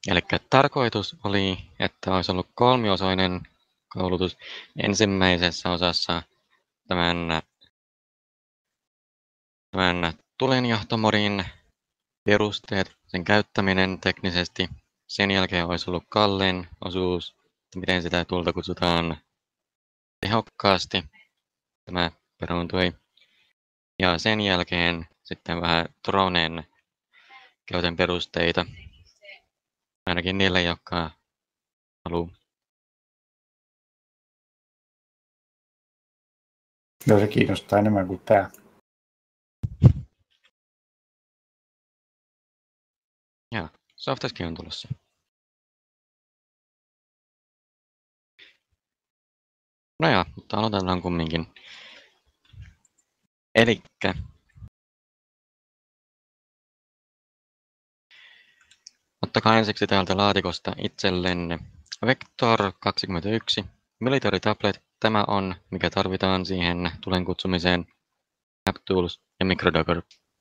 Eli tarkoitus oli, että olisi ollut kolmiosainen koulutus. Ensimmäisessä osassa tämän tulenjohtomodin perusteet, sen käyttäminen teknisesti. Sen jälkeen olisi ollut Kallen osuus, että miten sitä tulta kutsutaan tehokkaasti. Tämä peruuntui. Ja sen jälkeen sitten vähän Tronen käytön perusteita. Ainakin niille, jotka haluaa. Joo, se kiinnostaa enemmän kuin tämä. Joo, Softaskin on tulossa. No joo, mutta aloitellaan kumminkin. Elikkä ottakaa ensiksi täältä laatikosta itsellenne Vector 21 Military Tablet. Tämä on, mikä tarvitaan siihen tulen kutsumiseen, AppTools ja MicroDocker.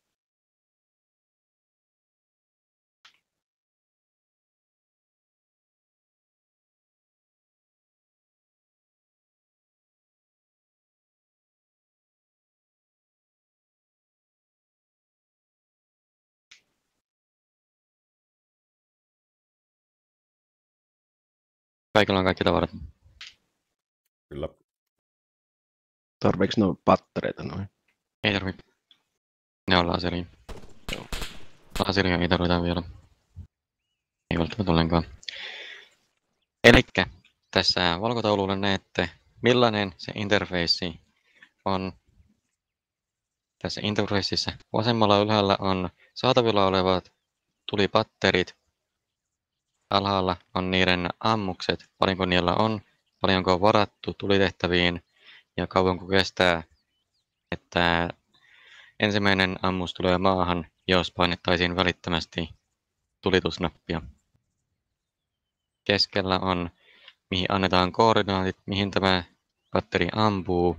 Kaikilla on kaikki tavarat. Kyllä. Tarviiko nuo pattereita noin? Ei tarvi. Ne on laseriin. Laseria ei tarvita vielä. Ei välttämättä ollenkaan. Elikkä tässä valkotaululla näette, millainen se interface on. Tässä interfaceissa vasemmalla ylhäällä on saatavilla olevat tulipatterit. Alhaalla on niiden ammukset, paljonko niillä on, paljonko on varattu tulitehtäviin ja kauanko kestää, että ensimmäinen ammus tulee maahan, jos painettaisiin välittömästi tulitusnappia. Keskellä on, mihin annetaan koordinaatit, mihin tämä patteri ampuu.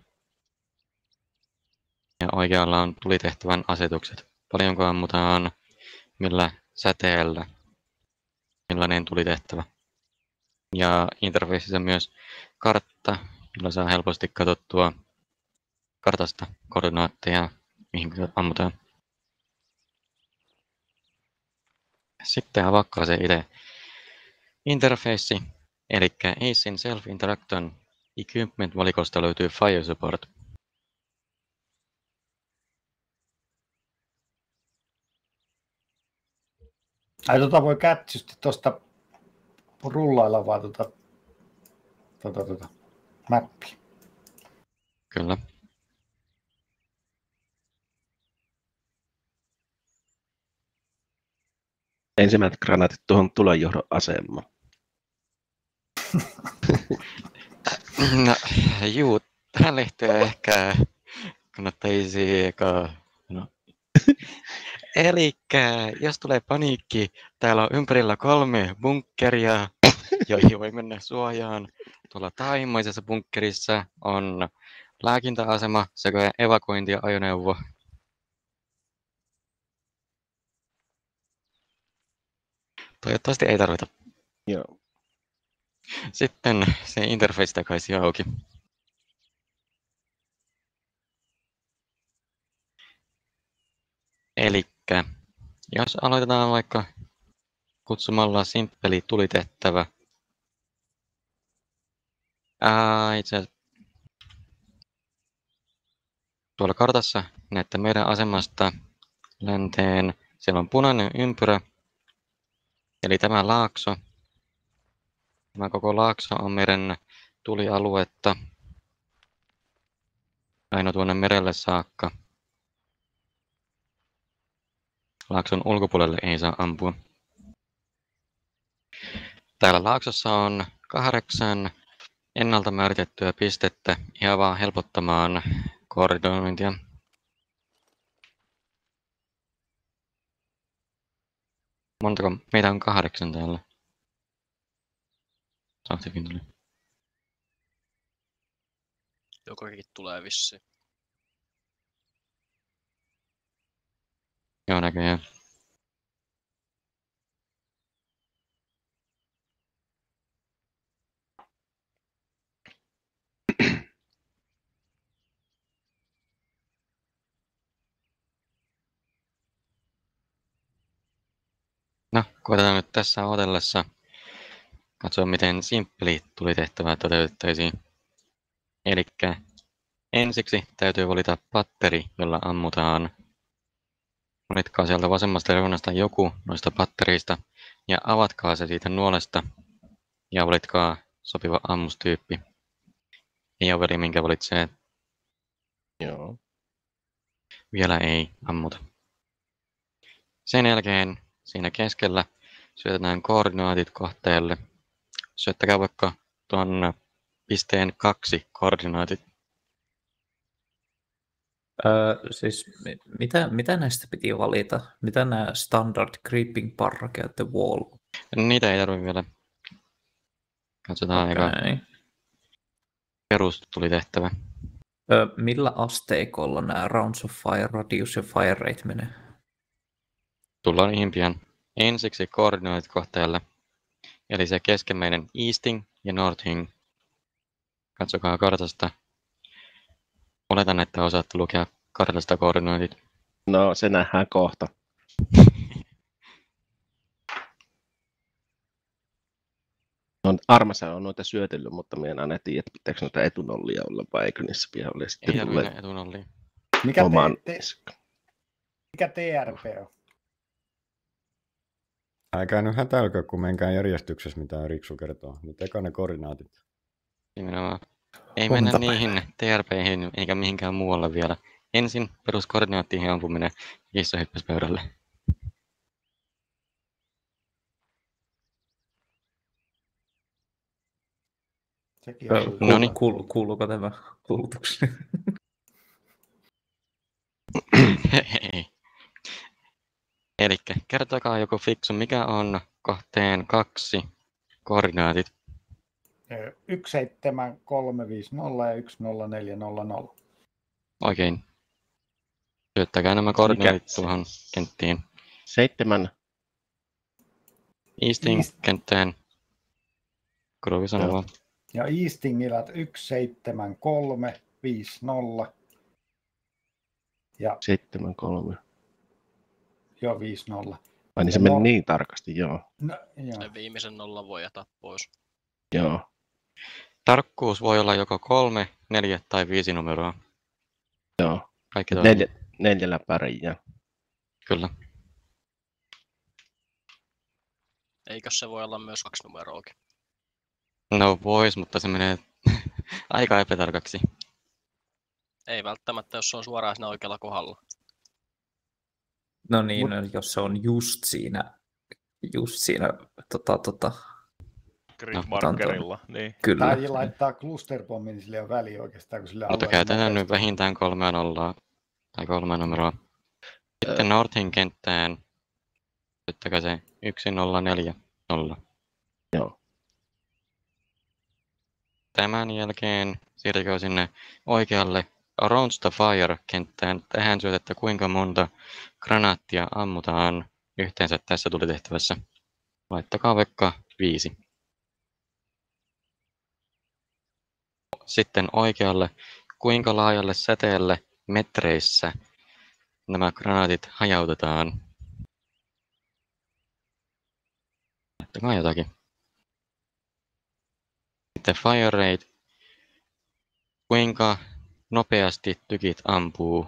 Ja oikealla on tulitehtävän asetukset. Paljonko ammutaan, millä säteellä, millainen tulitehtävä. Ja interfaceissa myös kartta, jolla saa helposti katsottua kartasta koordinaatteja, mihin ammutaan. Sitten avakkaa se itse interface, eli ACEin Self-Interaction Equipment-valikosta löytyy Fire Support. Ai voi kätsysti tuosta rullailla vaan mappi. Kyllä. Ensimmäiset granaatit tuohon tulenjohdon asemaan. No, juu, tähän liittyen ehkä kannattaisi no. Elikkä, jos tulee paniikki, täällä on ympärillä 3 bunkkeria, joihin voi mennä suojaan. Tuolla taimaisessa bunkkerissa on lääkintäasema sekä evakuointiajoneuvo. Toivottavasti ei tarvita. Joo. Sitten se interface takaisin auki. Elikkä, jos aloitetaan vaikka kutsumalla simppeli tulitehtävä. Itse asiassa tuolla kartassa näette meidän asemasta länteen. Siellä on punainen ympyrä, eli tämä laakso. Tämä koko laakso on meidän tulialuetta aina tuonne merelle saakka. Laakson ulkopuolelle ei saa ampua. Täällä laaksossa on 8 ennalta määritettyä pistettä ihan vaan helpottamaan koordinointia. Montako? Meitä on 8 täällä. Saftikin tuli. Jokakin tulee vissiin. Joo, näköjään. Koitetaan nyt tässä odotellessa katsoa, miten simppeli tulitehtävää toteutettaisiin. Elikkä ensiksi täytyy valita patteri, jolla ammutaan. Valitkaa sieltä vasemmasta reunasta joku noista pattereista ja avatkaa se siitä nuolesta ja valitkaa sopiva ammustyyppi. Ja veli, minkä valitsee, Joo. vielä ei ammuta. Sen jälkeen siinä keskellä syötetään koordinaatit kohteelle. Syöttäkää vaikka tuon pisteen 2 koordinaatit. Siis mitä näistä piti valita? Mitä nämä standard creeping parrake at the wall? Niitä ei tarvitse vielä. Katsotaan eka Okay. perus tuli tehtävä. Millä asteikolla nämä rounds of fire radius ja fire rate menee? Tullaan niihin pian. Ensiksi koordinaatit kohteelle. Eli se keskimmäinen easting ja northing. Katsokaa kartasta. Oletan, että osaatte lukea kartasta koordinaatit. No, se nähdään kohta. No, Armassa on noita syötellyt, mutta minä en aina tiedä, että pitääkö noita etunollia olla vai eikö niissä pian ole Ei sitten tarvitse tulee etunollia. oman... Mikä TRP on? Älkää nyt hätäilkö, kun menkää järjestyksessä, mitä Riksu kertoo. Nyt eka ne koordinaatit. Nimenomaan. Ei mennä niihin TRPihin eikä mihinkään muualle vielä. Ensin peruskoordinaattiin ampuminen kissa hyppäsi pöydälle. Sekin on Noniin. Kuuluuko tämä kuulutukseen? Ei. Elikkä kertokaa joku fiksu, mikä on kohteen 2 koordinaatit. 17350 ja 10400. Oikein. Syöttäkää nämä koordinaatit Mikä? tuohon kenttiin. 7. Easting East. kenttään. Kruvi sanoo Joo. vaan. Ja Eastingilat 17350 ja 7-3. jo 50. Ai niin se Ja meni nor- niin tarkasti, joo. No, joo. Sen viimeisen nollan voi jättää pois. Joo. Tarkkuus voi olla joko 3, 4 tai 5 numeroa. Joo. Kaikki toimii. 4 pärjää. Kyllä. Eikö se voi olla myös 2 numeroakin? No vois, mutta se menee aika epätarkaksi. Ei välttämättä, jos se on suoraan siinä oikealla kohdalla. No niin, jos se on just siinä Gridmarkerilla, niin. kyllä. Tai laittaa clusterpommin, niin sille on väliä oikeastaan, kun sille Mutta käytetään nyt vähintään 3 nollaa tai 3 numeroa. Sitten Northin kenttään syöttäkää se 1040. Joo. Tämän jälkeen siirtykää sinne oikealle Around the Fire-kenttään. Tähän syötettä kuinka monta granaattia ammutaan yhteensä tässä tulitehtävässä. Laittakaa vaikka 5. Sitten oikealle kuinka laajalle säteelle metreissä nämä granaatit hajautetaan. Laittakaa jotakin. Sitten fire rate. Kuinka nopeasti tykit ampuu.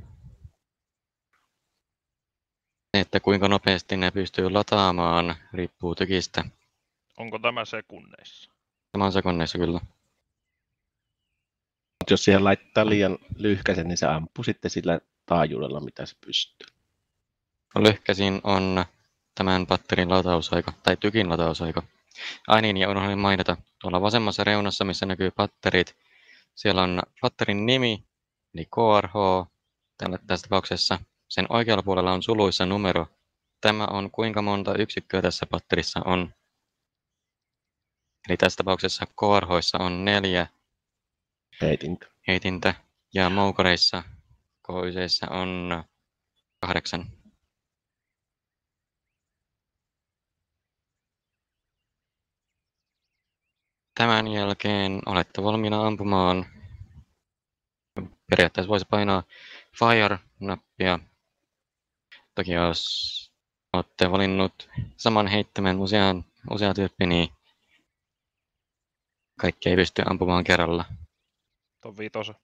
Että kuinka nopeasti ne pystyy lataamaan, riippuu tykistä. Onko tämä sekunneissa? Tämä on sekunneissa kyllä. Mutta jos siihen laittaa liian lyhkäisen, niin se ampuu sitten sillä taajuudella, mitä se pystyy. Lyhkäisin on tämän patterin latausaika, tai tykin latausaika. Ai niin, ja unohdin mainita, tuolla vasemmassa reunassa, missä näkyy patterit, siellä on patterin nimi, eli KRH, tässä tapauksessa. Sen oikealla puolella on suluissa numero. Tämä on kuinka monta yksikköä tässä patterissa on. Eli tässä tapauksessa KRHissa on 4 Heitintä. heitintä, ja moukareissa KYCissä on 8. Tämän jälkeen olette valmiina ampumaan. Periaatteessa voisi painaa Fire-nappia. Toki jos olette valinnut saman heittimen usea tyyppi, niin kaikki ei pysty ampumaan kerralla. Tuon 5.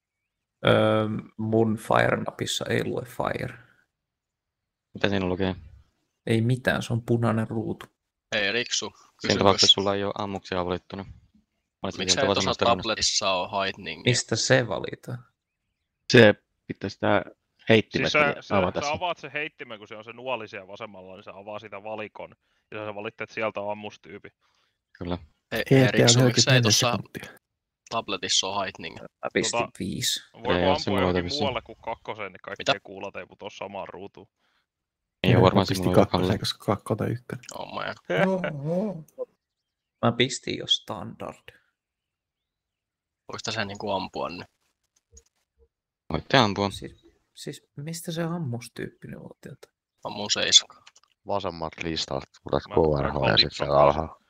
Mun Fire-napissa ei lue Fire. Mitä siinä lukee? Ei mitään, se on punainen ruutu. Hei Riksu, Siinä tapauksessa kysymys. sulla ei ole ammuksia valittuna. Miksei tuossa tabletissa ole heightening? Mistä se valitaan? Se pitää sitä heittimet Siis avata. sä avaat se heittimen, kun se on se nuoli siellä vasemmalla, niin sä avaa sitä valikon. Ja sä valitset, että sieltä on ammustyypi. Kyllä. Hei Riksu, miksei tuossa tabletissa ole heightening? Mä pistin 5. Voiko Ei oo ampua simuloita johonkin vissiin. muualle kuin 2, niin kaikki kuulat ei putoa samaan ruutuun. Ei ole varmaan pisti simuloida 2, Kalle. koska 2 tai 1. Oh my. Mä pistin jo standard. Voiko sen niinku ampua nyt? Voitte ampua. Siis mistä se ammustyyppinen otetaan? Ammun 7. Vasemmat listalta tulet Mä KRH ja sitten se alhaalla.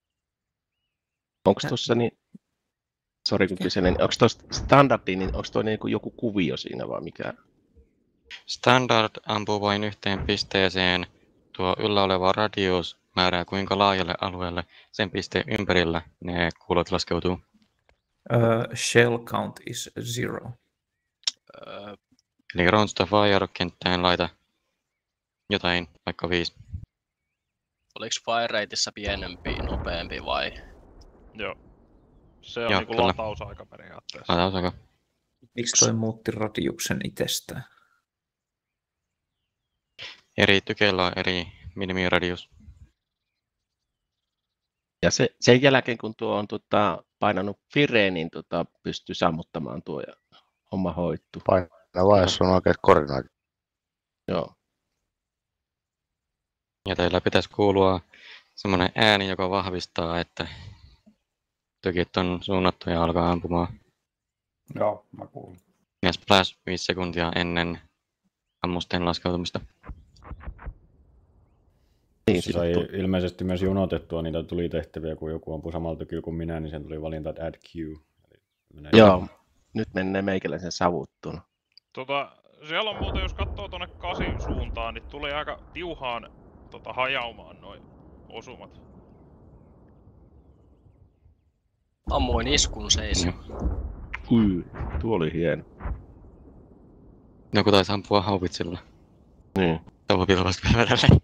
Onko tuossa niin, sori kun kysyn, niin onko tuossa standardi, niin onko tuo niin joku kuvio siinä vai mikä? Standard ampuu vain yhteen pisteeseen. Tuo yllä oleva radius määrää kuinka laajalle alueelle sen pisteen ympärillä ne kuulot laskeutuu. Shell count is 0. Eli Rounds to Fire-kenttään laita jotain, vaikka 5. Oliko fire rateissa pienempi, nopeampi vai? Joo. Se on Joo, niinku kyllä. latausaika periaatteessa. Latausako? Miksi toi muutti radiuksen itsestään? Eri tykeillä on eri minimiradius. Ja sen jälkeen kun tuo on painanut fireen, niin pystyy sammuttamaan tuo ja homma hoituu. Paina vaan, jos on oikeat koordinaatit. Joo. Ja teillä pitäisi kuulua semmoinen ääni, joka vahvistaa, että tykit on suunnattu ja alkaa ampumaan. Joo, mä kuulin. Ja splash 5 sekuntia ennen ammusten laskeutumista. Niin, Se sai ilmeisesti myös jonotettua niitä tulitehtäviä, kun joku ampui samalla tykillä kuin minä, niin sen tuli valinta, että add queue. Joo, nyt menee meikäläisen savuttuna. Siellä on muuten, jos katsoo tuonne 8 suuntaan, niin tuli aika tiuhaan hajaumaan noin osumat. Ammuin iskun 7. Tuo oli hieno. Joku taisi ampua haupitsilla. Niin. Tämä pilvasta vielä tälleen.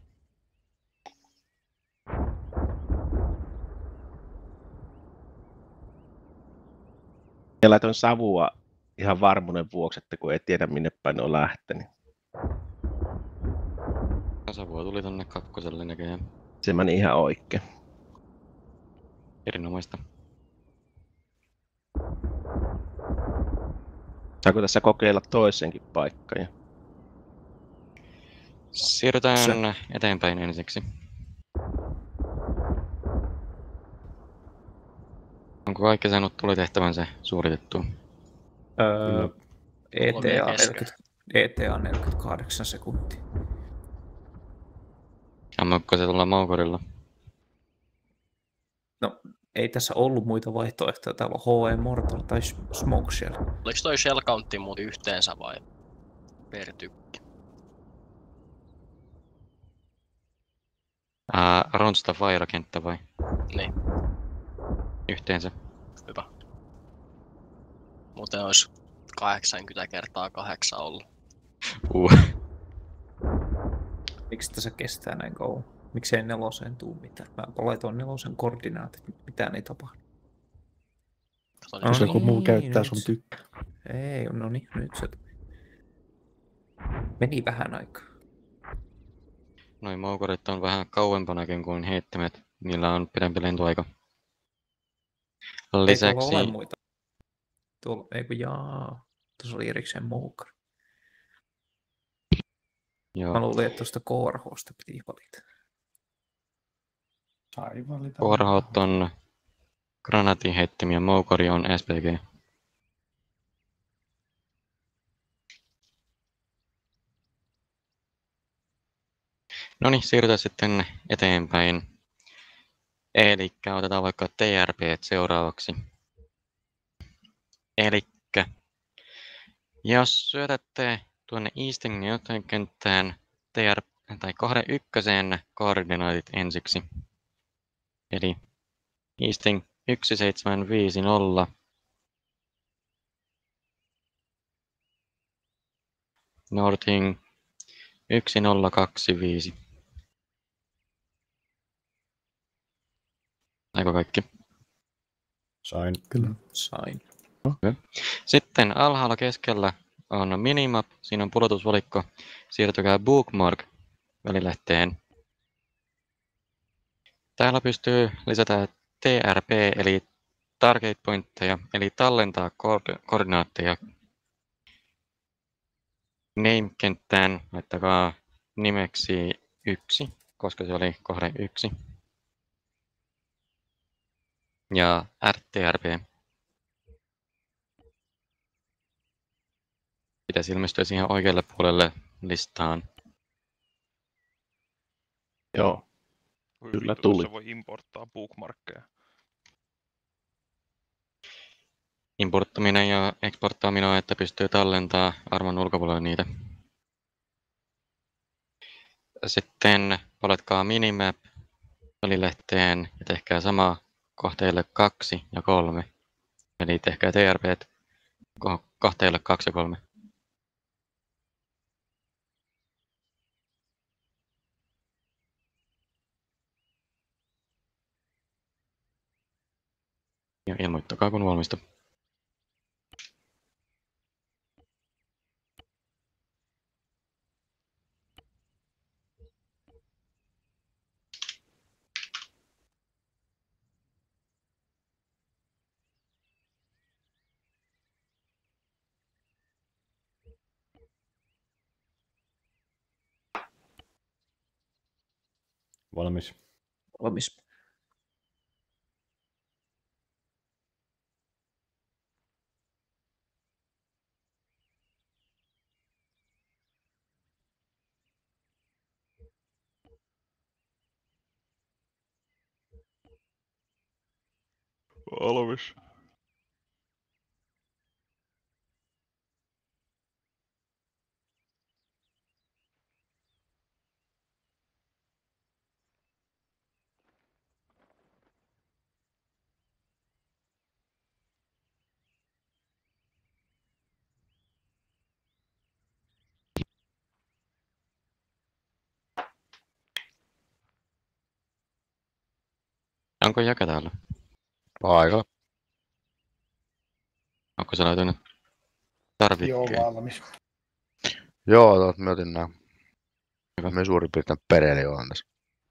Ja laitoin savua ihan varmuuden vuoksi, että kun ei tiedä minne päin ne on lähtenyt. Savua tuli tonne 2 näköjään. Se meni ihan oikein. Erinomaista. Saako tässä kokeilla toisenkin paikkaa? Siirrytään eteenpäin ensiksi. Onko kaikki saanut tulitehtävänsä suoritettua? ETA 48 sekuntia. Ammuiko se tuolla Maukorilla? No, ei tässä ollut muita vaihtoehtoja. Täällä on HE Mortal tai Smoke Shell. Oliko toi shell countti muuten yhteensä vai per tykki? Rounds to Fire-kenttä vai? Niin, Yhteensä. hyvä. Muuten olisi 80 kertaa 8 ollut. Miksi tässä kestää näin kauan? Miksei 4 tuu mitään? Mä laitoin 4 koordinaatit, mitään ei tapahdu. Jos joku muu käyttää nyt sun se- tykkä. Ei, no niin, nyt se meni vähän aikaa. Noin Maukorit on vähän kauempanakin kuin heittimet. Niillä on pidempi lentoaika. Ei tuolla Lisäksi ole muita. Tuolla, ei kun tuossa oli erikseen Moukar. Mä luulin, että tuosta KRHsta piti valita. Sai valita. Korhot on granaatinheittimiä, Moukori on SPG. No niin, siirrytään sitten eteenpäin. Elikkä otetaan vaikka TRP seuraavaksi. Elikkä jos syötätte tuonne Eastin kenttään tai kohde 1 koordinaatit ensiksi. Eli Easting 1750. Northing 1025. Aiko kaikki? Sain. Kyllä. Sain. Sitten alhaalla keskellä on minimap, siinä on pudotusvalikko. Siirtykää bookmark välilehteen. Täällä pystyy lisätä TRP eli target pointteja, eli tallentaa koordinaatteja name-kenttään. Laittakaa nimeksi 1, koska se oli kohde 1. Ja RTRP. Pitäisi ilmestyä siihen oikealle puolelle listaan. Joo. Voi Kyllä vittu, tuli. Se voi importtaa bookmarkkeja. Importtaminen ja eksporttaaminen on, että pystyy tallentaa armon ulkopuolelle niitä. Sitten palatkaa minimap välilehteen ja tehkää sama kohteille 2 ja 3. Eli tehkää TRP kohteille 2 ja 3. Ja ilmoittakaa kun valmista. Valmis. Valmis. Valmis. Onko Jaka täällä? Paikalla. Onko se löytynyt tarvikkeen? Joo, valmis. Joo, mä otin nää. Hyvä. Me suurin piirtein pereli on tässä.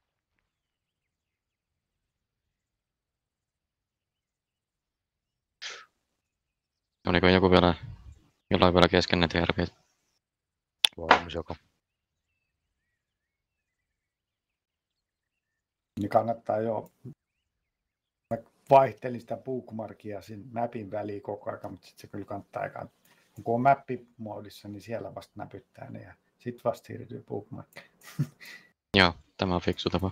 Oliko joku vielä, jollain vielä kesken ne TRP? Valmis joko. Niin kannattaa jo. Mä vaihtelin sitä bookmarkia siinä mapin väliin koko ajan, mutta sitten se kyllä kannattaa aikaan. Kun on mappi-moodissa, niin siellä vasta näpyttää ne ja sitten vasta siirtyy bookmarkkiin. Joo, tämä on fiksu tapa.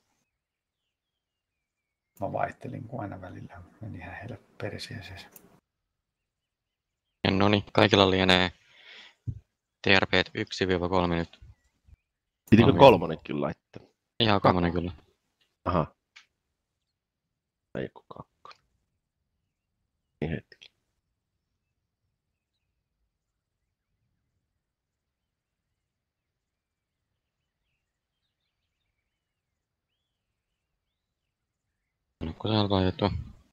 Mä vaihtelin, kun aina välillä meni ihan heille perseeseen. Ja no niin, kaikilla lienee TRP 1-3 nyt. Pitikö Valmiina. kolmonenkin laittaa? Ihan kolmonen kyllä. Aha. Ei kun kakkonen. Niin hetki. Onko se laitettua?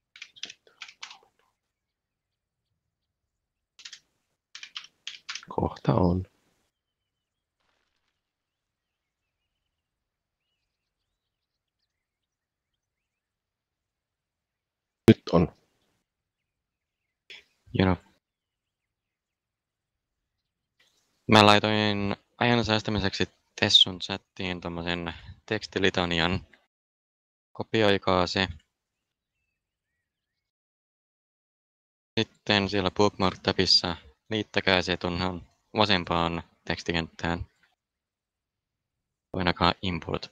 Kohta on. Nyt on. Joo. Mä laitoin ajan säästämiseksi Tessun chattiin tommosen tekstilitanian. Kopioikaa se. Sitten siellä Bookmark-tabissa liittäkää se tuonne vasempaan tekstikenttään. Painakaa import.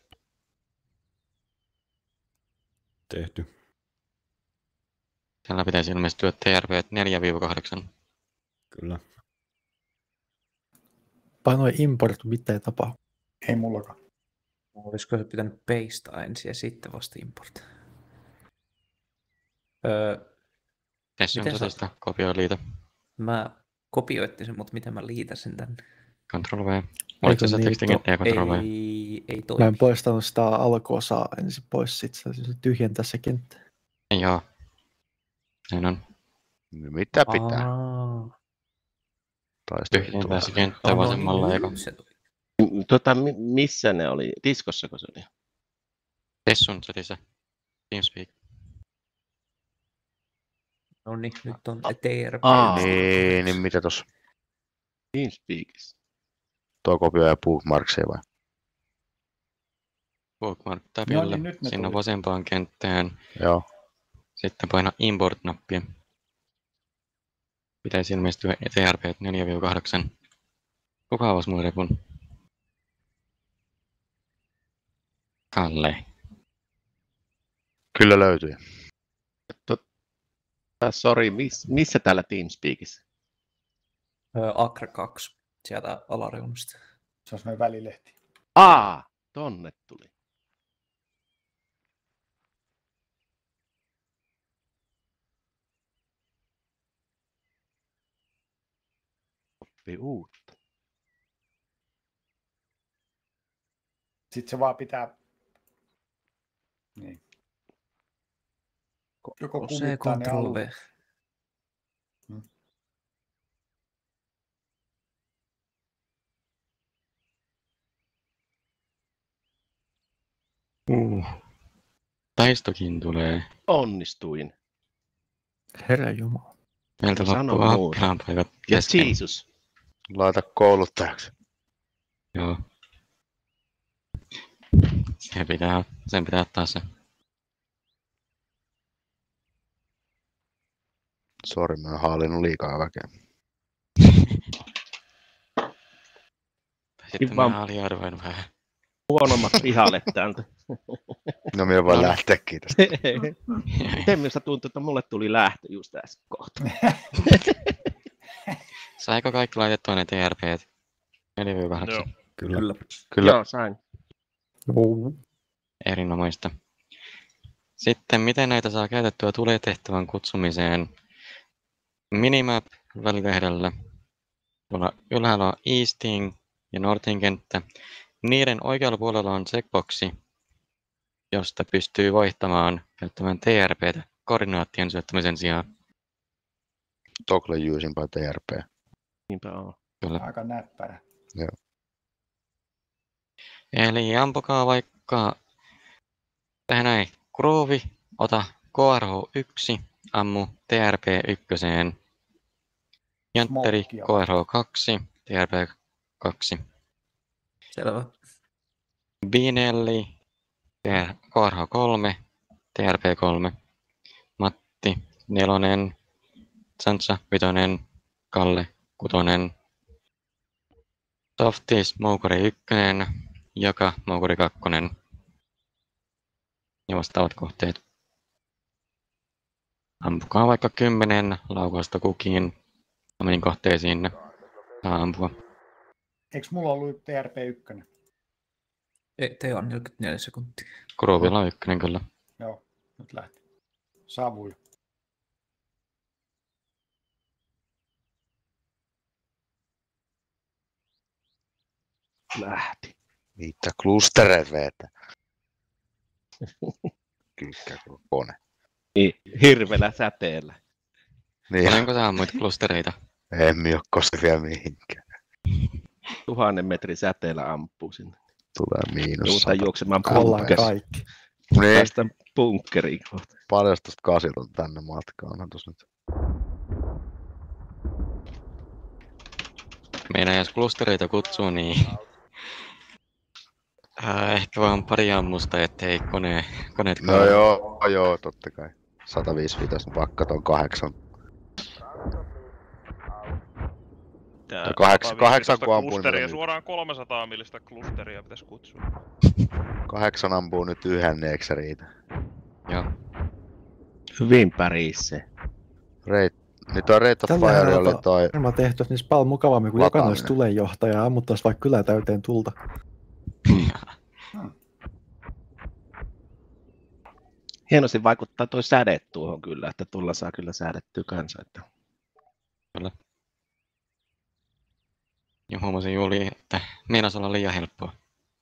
Tehty. Täällä pitäisi ilmestyä TRP 4-8. Kyllä. Painoin import, mitä ei tapahdu. Ei mullakaan. Olisiko se pitänyt paste ensin ja sitten vasta import? Tässä on Miten sä- totista, kopioi liitä. Mä kopioitin sen, mutta miten mä liitän sen tänne? Ctrl V. Oliko se niin, tekstinkenttää Ctrl V? Ei toimi. Mä en poistanut sitä alkuosaa ensin pois, sit se tyhjentää se kenttä. Joo. Näin on. Mitä pitää? Tyhjentää se kenttä vasemmalla eka. Se tuli. Missä ne oli? Diskossako se oli? Tessun chatissä. TeamSpeak. No niin, nyt on TRP. Niin mitä tossa? TeamSpeakissa. Tuo kopioi ja bookmarksia vai? Bookmark tabille. niin nyt ne Sinne tuli. vasempaan kenttään. Joo. Sitten paina import-nappia. Pitäisi ilmestyä TRP 4-8. Kuka avasi mun repun? Kalle. Kyllä löytyy. Sori, missä täällä TeamSpeakissa? Acre 2, sieltä alareunasta. Se on semmoinen välilehti. Tonne tuli. Oppii uutta. Sitten se vaan pitää... Niin. Joko Se kuvittaa ne Ctrl alut. V. Taistokin tulee. Onnistuin. Herra Jumala. Meiltä Sano loppuu muuta. appilaanpaikat Ja kesken. Jesus. Laita kouluttajaksi. Joo. Sen pitää ottaa se. Sori, mä oon haalinnut liikaa väkeä. Sitten Vaan- mä aliarvoin vähän. Huonommat pihalle täältä. No minä voin No. lähteäkin tästä. Miten minusta tuntuu, että mulle tuli lähtö just äsken kohta. Saiko kaikki laitettua ne TRPt? 4-8. Joo. Kyllä. Kyllä. Joo, sain. Joo. Erinomaista. Sitten miten näitä saa käytettyä tulee tehtävän kutsumiseen? Minimap välilehdellä. Tuolla ylhäällä on Easting ja Northin kenttä. Niiden oikealla puolella on checkboxi, josta pystyy vaihtamaan käyttämään TRPtä koordinaattien syöttämisen sijaan. Toggle using by TRP. Niinpä on. Kyllä. Aika näppärä. Eli ampukaa vaikka tähän näin. Groovy, ota KRH1, ammu TRP1. Jantteri Smokkia. KRH2, TRP2. Selvä. Binelli, KRH3, TRP3. Matti, 4. Sansa, 5. Kalle, 6. Softis, Moukari 1, Joka, Moukari 2. Ja vastaavat kohteet. Ampukaa vaikka 10 laukausta kukin omiin kohteisiin. Saa ampua. Eikö mulla ollut TRP1? Te on 44 sekuntia. Groovilla on 1 kyllä. Joo, nyt lähti. Savuja. Lähti. Mitä klustereet veetää? Kyykkä kone. Niin, hirveellä säteellä. Niin, Paljonko sä ammuit klustereita? en minä ole koskaan vielä mihinkään. 1000 metrin säteellä ampuu sinne. Tulee miinus Joudutaan 100. juoksemaan Ollaan bunkkeriin. kaikki. Niin, Päästään bunkkeriin kohta. paljon tosta kasilta tänne matkaan. Onhan tossa nyt. Meidän jos klustereita kutsuu, niin ehkä vaan pari ammusta, ettei koneet No joo, totta kai. 155 pakka ton 8. Tää 8 kun ampuu, klusteria, niin suoraan 300 millistä klusteria pitäisi kutsua. 8 ampuu nyt yhden, niin eikö se riitä? Joo. Hyvin pärisse. Niin toi Rate of Fire oli toi... Varmaan tehty, että niissä paljon mukavammin, kun jokainen olisi Lataaminen. tulenjohtaja ja ammuttaisi vaikka kylä täyteen tulta. Hienosti vaikuttaa toi säde tuohon kyllä, että tulla saa kyllä säädettyä kanssa. Että... Kyllä. Ja huomasin juuri, että meinasi olla liian helppoa.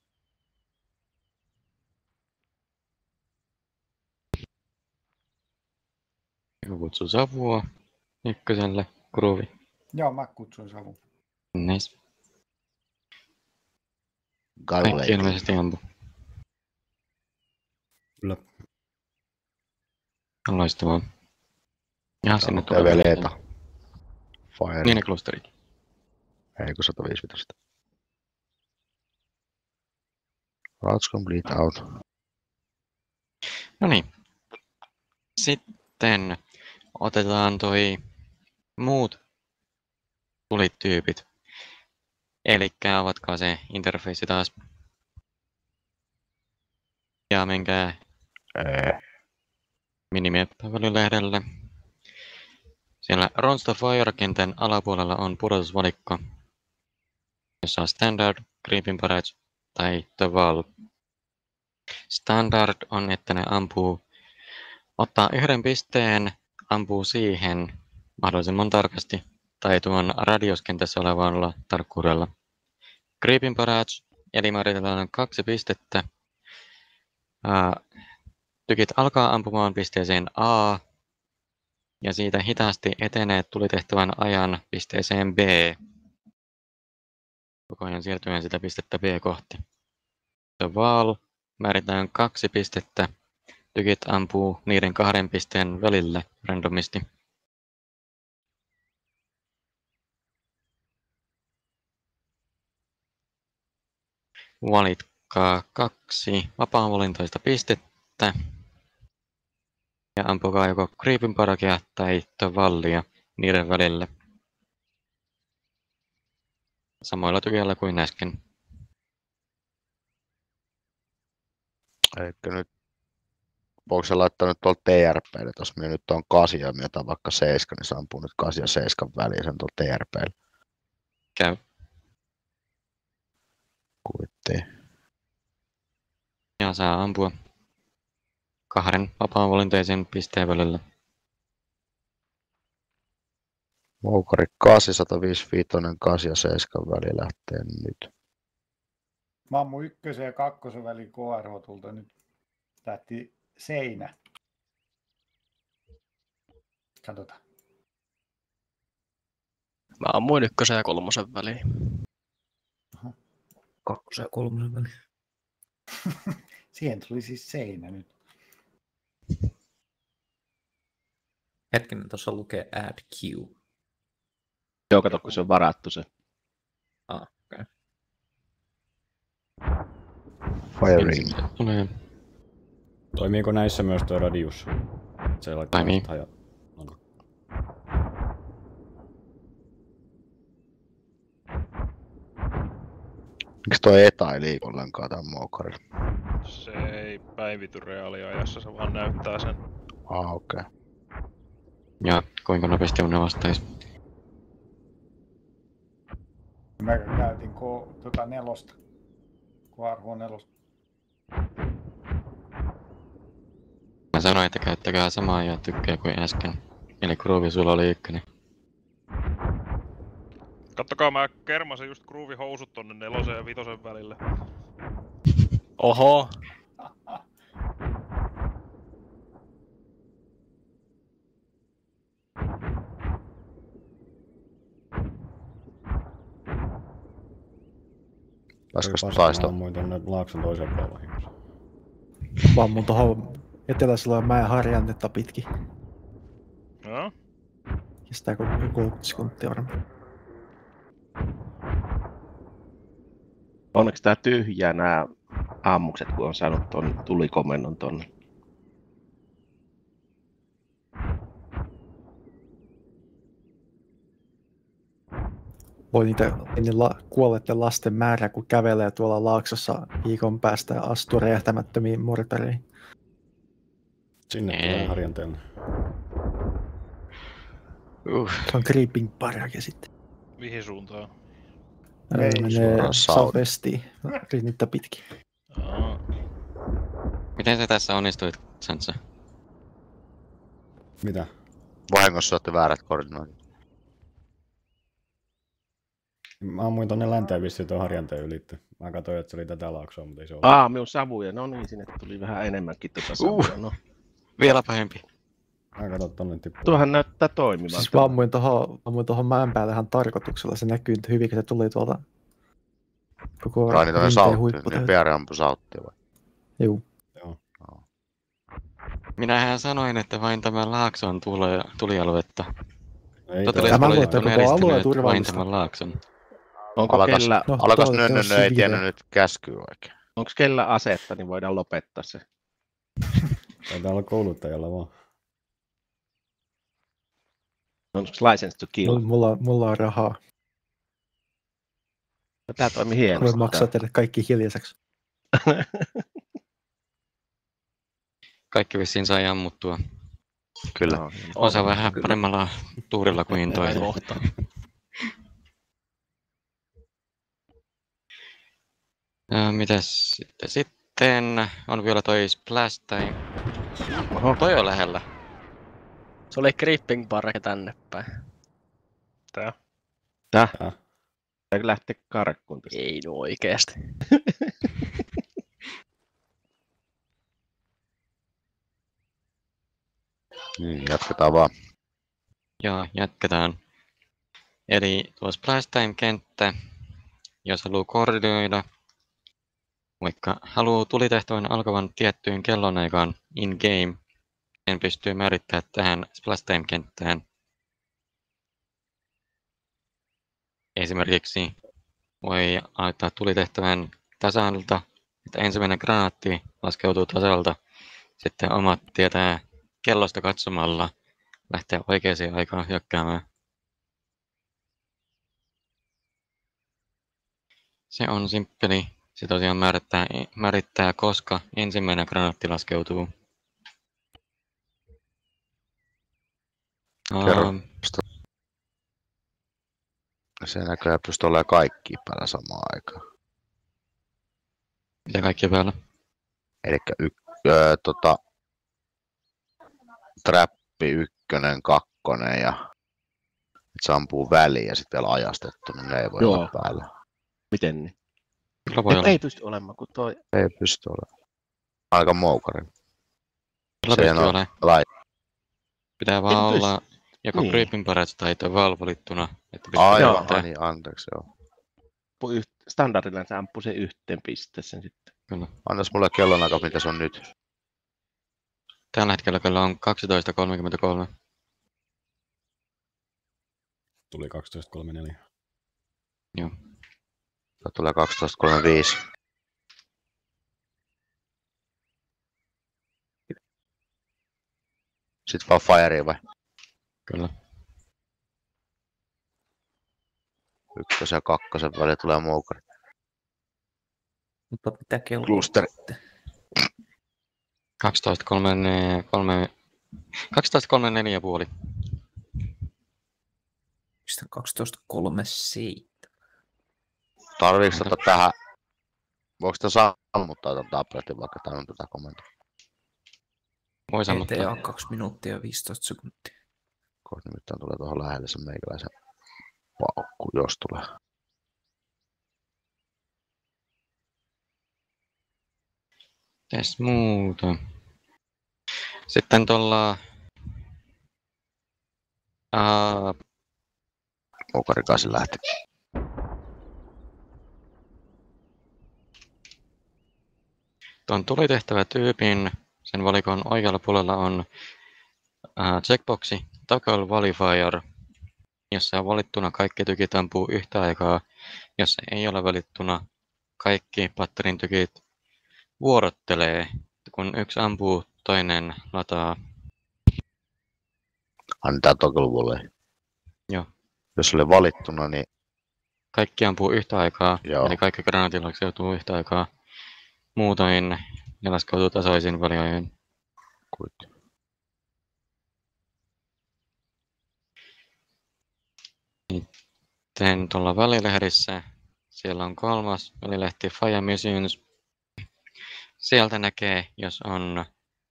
Joku kutsuu savua ykköselle, Groovy. Joo, mä kutsuin savun. Nice. Galway. Kaikki ilmeisesti ampu. Kyllä. Loistavaa. Ja sinne Tulee vielä Eeta. Fire. Niin ne klusterit. Ei kun 105. Routes complete out. No niin. Sitten otetaan toi muut tulityypit. Elikkä avatkaa se interface taas. Ja menkää minimappäivälylehdelle. Siellä Ronsta Fire-kentän alapuolella on pudotusvalikko, jossa on Standard, Creeping Barrage tai The Wall. Standard on, että ne ottaa yhden pisteen, ampuu siihen mahdollisimman tarkasti tai tuon radiuskentässä olevalla tarkkuudella. Creeping Barrage, eli määritelään 2 pistettä. Tykit alkaa ampumaan pisteeseen A ja siitä hitaasti etenee tulitehtävän ajan pisteeseen B. Koko ajan siirtyen sitä pistettä B kohti. The Wall määritään 2 pistettä. Tykit ampuu niiden 2 pisteen välille randomisti. Valitkaa 2 vapaavalintoista pistettä ja ampukaa joko Creeping Barragea tai The Wallia niiden välille. Samoilla tyköillä kuin äsken. Eikö nyt, voiko se laittaa nyt tuolta TRPlle, jos minä nyt on 8 ja minä otan vaikka 7, niin se ampuu nyt 8 ja 7 väliin sen tuolta TRPlle. Käy. Kuvittiin. Ja saa ampua 2 vapaavalinteisen pisteen välillä. Moukari 8, 155, 8 ja 7 väliin lähtee nyt. Mä ammun 1 ja 2 väliin KR-hotulta nyt. Lähti seinä. Katsotaan. Mä ammuin 1 ja 3 väliin. 2 ja 3 väliin. Siihen tuli siis seinä nyt. Hetkinen, tuossa lukee add queue. Joo, kato, kun se on varattu se. Okay. Firing. Toimiiko näissä myös tuo radius? Se laittaa Toimii. Miksi toi Eta ei liiku ollenkaan tämän moukarilla? Se ei päivity reaaliajassa, se vaan näyttää sen. Okei. Ja kuinka nopeasti on ne vastaisi? Mä käytin nelosta. KR4. Mä sanoin, että käyttäkää samaa ja tykkää kuin äsken. Eli Groovy, sulla oli 1. Kattokaa, mä kermasin just Groovy housut tonne 4 ja 5 välille. Oho! Pääskö taisto? Ammuin tonne laakson toiseen puolelle. Vaan mun tohon eteläisellä mäen harjannetta pitkin. Joo. Kestää 30 sekuntia varmaan. Onneksi tää tyhjää nämä ammukset, kun on saanut ton tulikomennon tonne. Voi niitä ennen kuolleiden lasten määrä, kun kävelee tuolla laaksossa viikon päästä ja astuu räjähtämättömiin mortareihin. Sinne tulee harjanteelle. Se on Creeping Barrage sitten. Mihin suuntaan? Ei Menee suoraan southwestiin rinnettä pitkin. Miten sä tässä onnistuit, Sansa? Mitä? Vahingossa otti väärät koordinoinnit. Mä ammuin tonne länteen vissiin tuon harjanteen ylitte. Mä katsoin, että se oli tätä laaksoa, mutta ei se ollut. Minun savuja. No niin, sinne tuli vähän enemmänkin tuota savuja. No. Vielä pahempi. Mä katson tonne tippua. Tuohan näyttää toimivan. Siis mä ammuin tohon mäen päälle ihan tarkoituksella. Se näkyy nyt hyvin, kun se tuli tuolta koko Raini tonne rinteen sauttiin, huippu. niin PR ampui sauttiin vai? Juu. Minähän sanoin, että vain tämä laakso on tulialuetta. Ei Tämä Sotilaspoliisit luottaa on koko alue eristänyt vain turvallista. tämän laakson. Onko kellä, No, Alkas toivottavasti nönnönnö ei vihreä. tiennyt nyt käskyä oikein. onko kellä asetta, niin voidaan lopettaa se. Taitaa olla kouluttajalla vaan. Onko license to kill? Mulla on rahaa. Tämä toimii Voin hienosti. maksaa teille kaikki hiljaiseksi. Kaikki vissiin sai ammuttua. Kyllä. No, Osa vähän paremmalla tuurilla kuin toinen. Mitäs sitten on vielä toi splash time. Oho, toi on lähellä. Se oli creeping barke tänne päin. Tää. Pitääkö lähteä karkkuun tästä? Ei no oikeesti. Niin, jatketaan vaan. Joo, jatketaan. Eli tuo splash time-kenttä, jos haluaa koordinoida, vaikka haluaa tulitehtävän alkavan tiettyyn kellonaikaan in-game, sen pystyy määrittämään tähän splash time-kenttään. Esimerkiksi voi aloittaa tulitehtävän tasalta, että ensimmäinen granaatti laskeutuu tasalta, sitten omat tietää kellosta katsomalla lähteä oikeaan aikaan hyökkäämään. Se on simppeli. Se tosiaan määrittää koska ensimmäinen granaatti laskeutuu. Kerro. Se näköjään pystyy olemaan kaikki päällä samaan aikaan. Mitä kaikki päällä? Elikkä trappi 1, 2 ja se ampuu väliin ja sitten vielä ajastettu, niin ne ei voi olla päällä. Miten niin? Kyllä voi olla. Ei pysty olemaan, kun toi... Ei pysty olemaan. Aika moukari. Kyllä pystyy olemaan. Pitää vaan En olla joko Niin. creeping barrage tai tuo valve valittuna, että pystyy Aivan, käyttämään. niin, anteeksi joo. Standardilla se ampuu sen yhteen pisteeseen sitten. Kyllä. Annas mulle kellonaika, mitä se on nyt. Tällä hetkellä kello on 12.33. Tuli 12.34. Joo. Tää tulee 12.35. Sitten vaan fireen vai? Kyllä. 1 ja 2 väliin tulee moukari. Mutta mitä kello? Klusteri. 12.34,5. Mistä 12.37? Tarviiks tähän? Voiko sitä sammuttaa tämän tabletin, vaikka tää on tätä komentoa? Voi sammuttaa. ETA 2 minuuttia ja 15 sekuntia. Kohta nimittäin tulee tuohon lähelle se meikäläisen paukku, jos tulee. Mitäs muuta? Sitten tuolla... Moukari kai lähti. Tuon tulitehtävä tyypin, sen valikon oikealla puolella on checkboxi Toggle Valifier, jossa on valittuna kaikki tykit ampuu yhtä aikaa, jossa ei ole valittuna kaikki patterin tykit vuorottelee, kun yksi ampuu, toinen lataa. Antaa toggle volley. Joo. Jos oli valittuna, niin Kaikki ampuu yhtä aikaa, Joo. eli kaikki granaatit laskeutuu yhtä aikaa. Muutoin ne laskeutuu tasaisin välioin. kuitti. Sitten tuolla välilehdissä Siellä on 3. välilehti Fire Missions. Sieltä näkee, jos on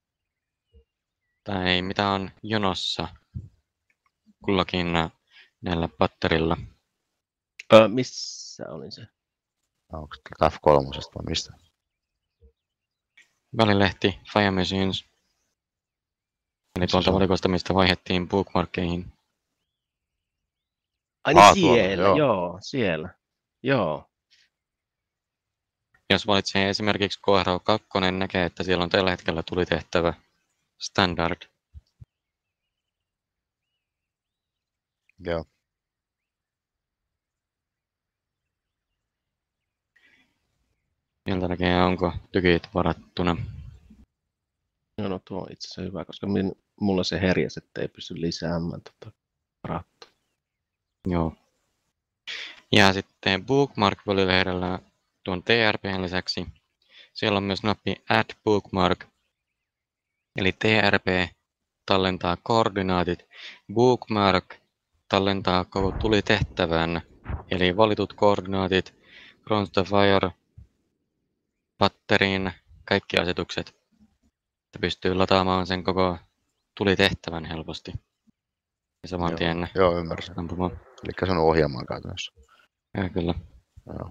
tai mitä on jonossa kullakin näillä patterilla. Missä oli se? Onko se F3 vai mistä? Välilehti Fire Missions. Eli tuolta valikosta, mistä vaihdettiin bookmarkkeihin. Ai niin tuolla, siellä, joo, siellä. Joo. Jos valitsee esimerkiksi KRO 2, näkee, että siellä on tällä hetkellä tulitehtävä Standard. Joo. Sieltä näkee, onko tykit varattuna. No tuo on itse asiassa hyvä, koska mulla se herjäs, että ei pysty lisäämään varattua. Joo. Ja sitten Bookmark-välilehdellä tuon TRP:n lisäksi siellä on myös nappi Add Bookmark. Eli TRP tallentaa koordinaatit. Bookmark tallentaa koko tulitehtävän. Eli valitut koordinaatit, Ground to Fire, patteriin, kaikki asetukset. Että pystyy lataamaan sen koko tulitehtävän helposti. Ja saman tien Joo, ymmärsin. ampumaan. Eli se on ohjelmaa käytännössä. Ja kyllä. Joo.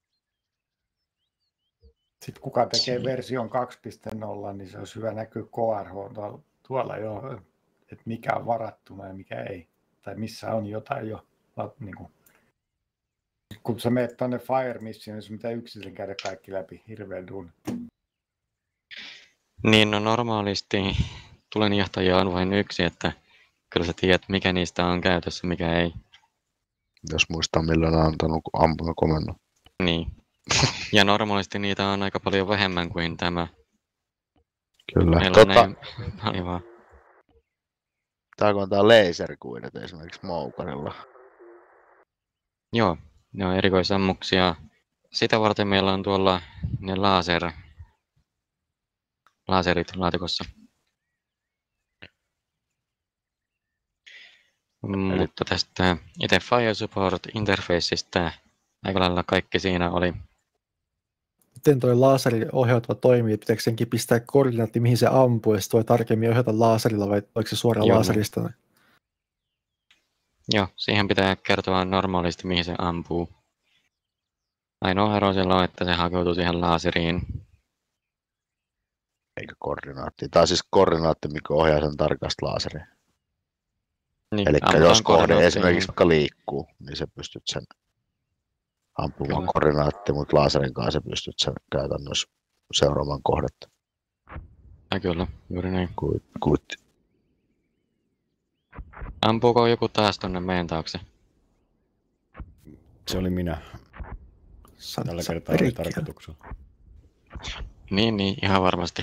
Sitten kuka tekee version 2.0, niin se olisi hyvä näkyä KRH tuolla jo, että mikä on varattuna ja mikä ei. Tai missä on jotain jo. Niin kuin. Kun sä menet tuonne Fire Mission, niin sun pitää yksityisen käydä kaikki läpi. Hirveä duuni. Niin, no normaalisti tulenjohtajia on vain yksi, että kyllä sä tiedät, mikä niistä on käytössä, mikä ei. Jos muistaa, milloin on antanut ampumakomennon. Niin. Ja normaalisti niitä on aika paljon vähemmän kuin tämä. Kyllä. Meillä on näin paljon vaan. Tää kun on tää laserkuidet esimerkiksi moukarilla. Joo, ne on erikoisammuksia. Sitä varten meillä on tuolla ne laserit laatikossa. Mutta tästä itse Fire Support interfaceista aika lailla kaikki siinä oli. Miten tuo laaseri ohjautuva toimii? Pitääkö senkin pistää koordinaatti, mihin se ampuu, ja sitten voi tarkemmin ohjata laaserilla, vai voiko se suoraan laaserista? Joo, siihen pitää kertoa normaalisti, mihin se ampuu. Ainoa ero sillä on, että se hakeutuu siihen laaseriin. Eikä koordinaatti. Tai siis koordinaatti, mikä ohjaa sen tarkasti laaseriin. Niin, eli jos kohde esimerkiksi vaikka liikkuu, niin se pystyt sen ampumaan koordinaatti, mutta laaserin kanssa pystyt sen käytännössä seuraamaan kohdetta. Ja kyllä, juuri näin. Kuitti. Ampuuko joku taas tonne meidän taakse? Se oli minä. Tällä kertaa oli tarkoituksella. Niin, ihan varmasti.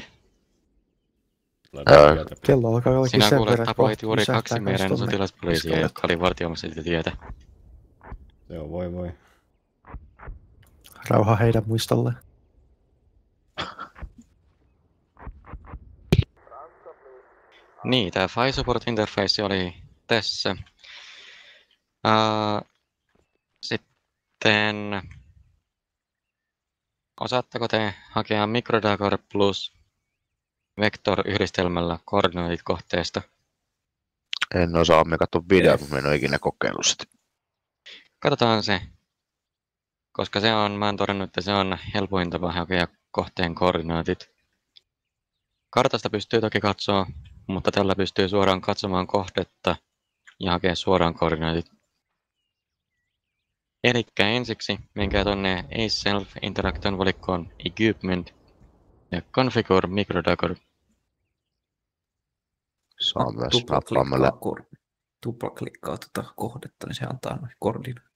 Kello alkaa jollakin sinä sen kuulet, verran. tapoit juuri 2 meidän sotilaspoliisia, jotka oli vartioimassa sitä tietä. Joo, voi. Rauha heidän muistolleen. Niin, tämä Fire Support interface oli tässä. Sitten osaatteko te hakea Microdagger plus Vector-yhdistelmällä koordinaatit kohteesta? En osaa, me katso videota, mutta en ole ikinä kokeillut sitä. Katsotaan se, koska mä oon todennut, että se on helpoin tapa hakea kohteen koordinaatit. Kartasta pystyy toki katsoa, mutta tällä pystyy suoraan katsomaan kohdetta ja hakea suoraan koordinaatit. Elikkä ensiksi menkää tonne Ace Self Interaction valikkoon Equipment ja Configure Microdagger. Saa myös nappaamalla. Tuplaklikkaa tuota kohdetta, niin se antaa noin koordinaatit.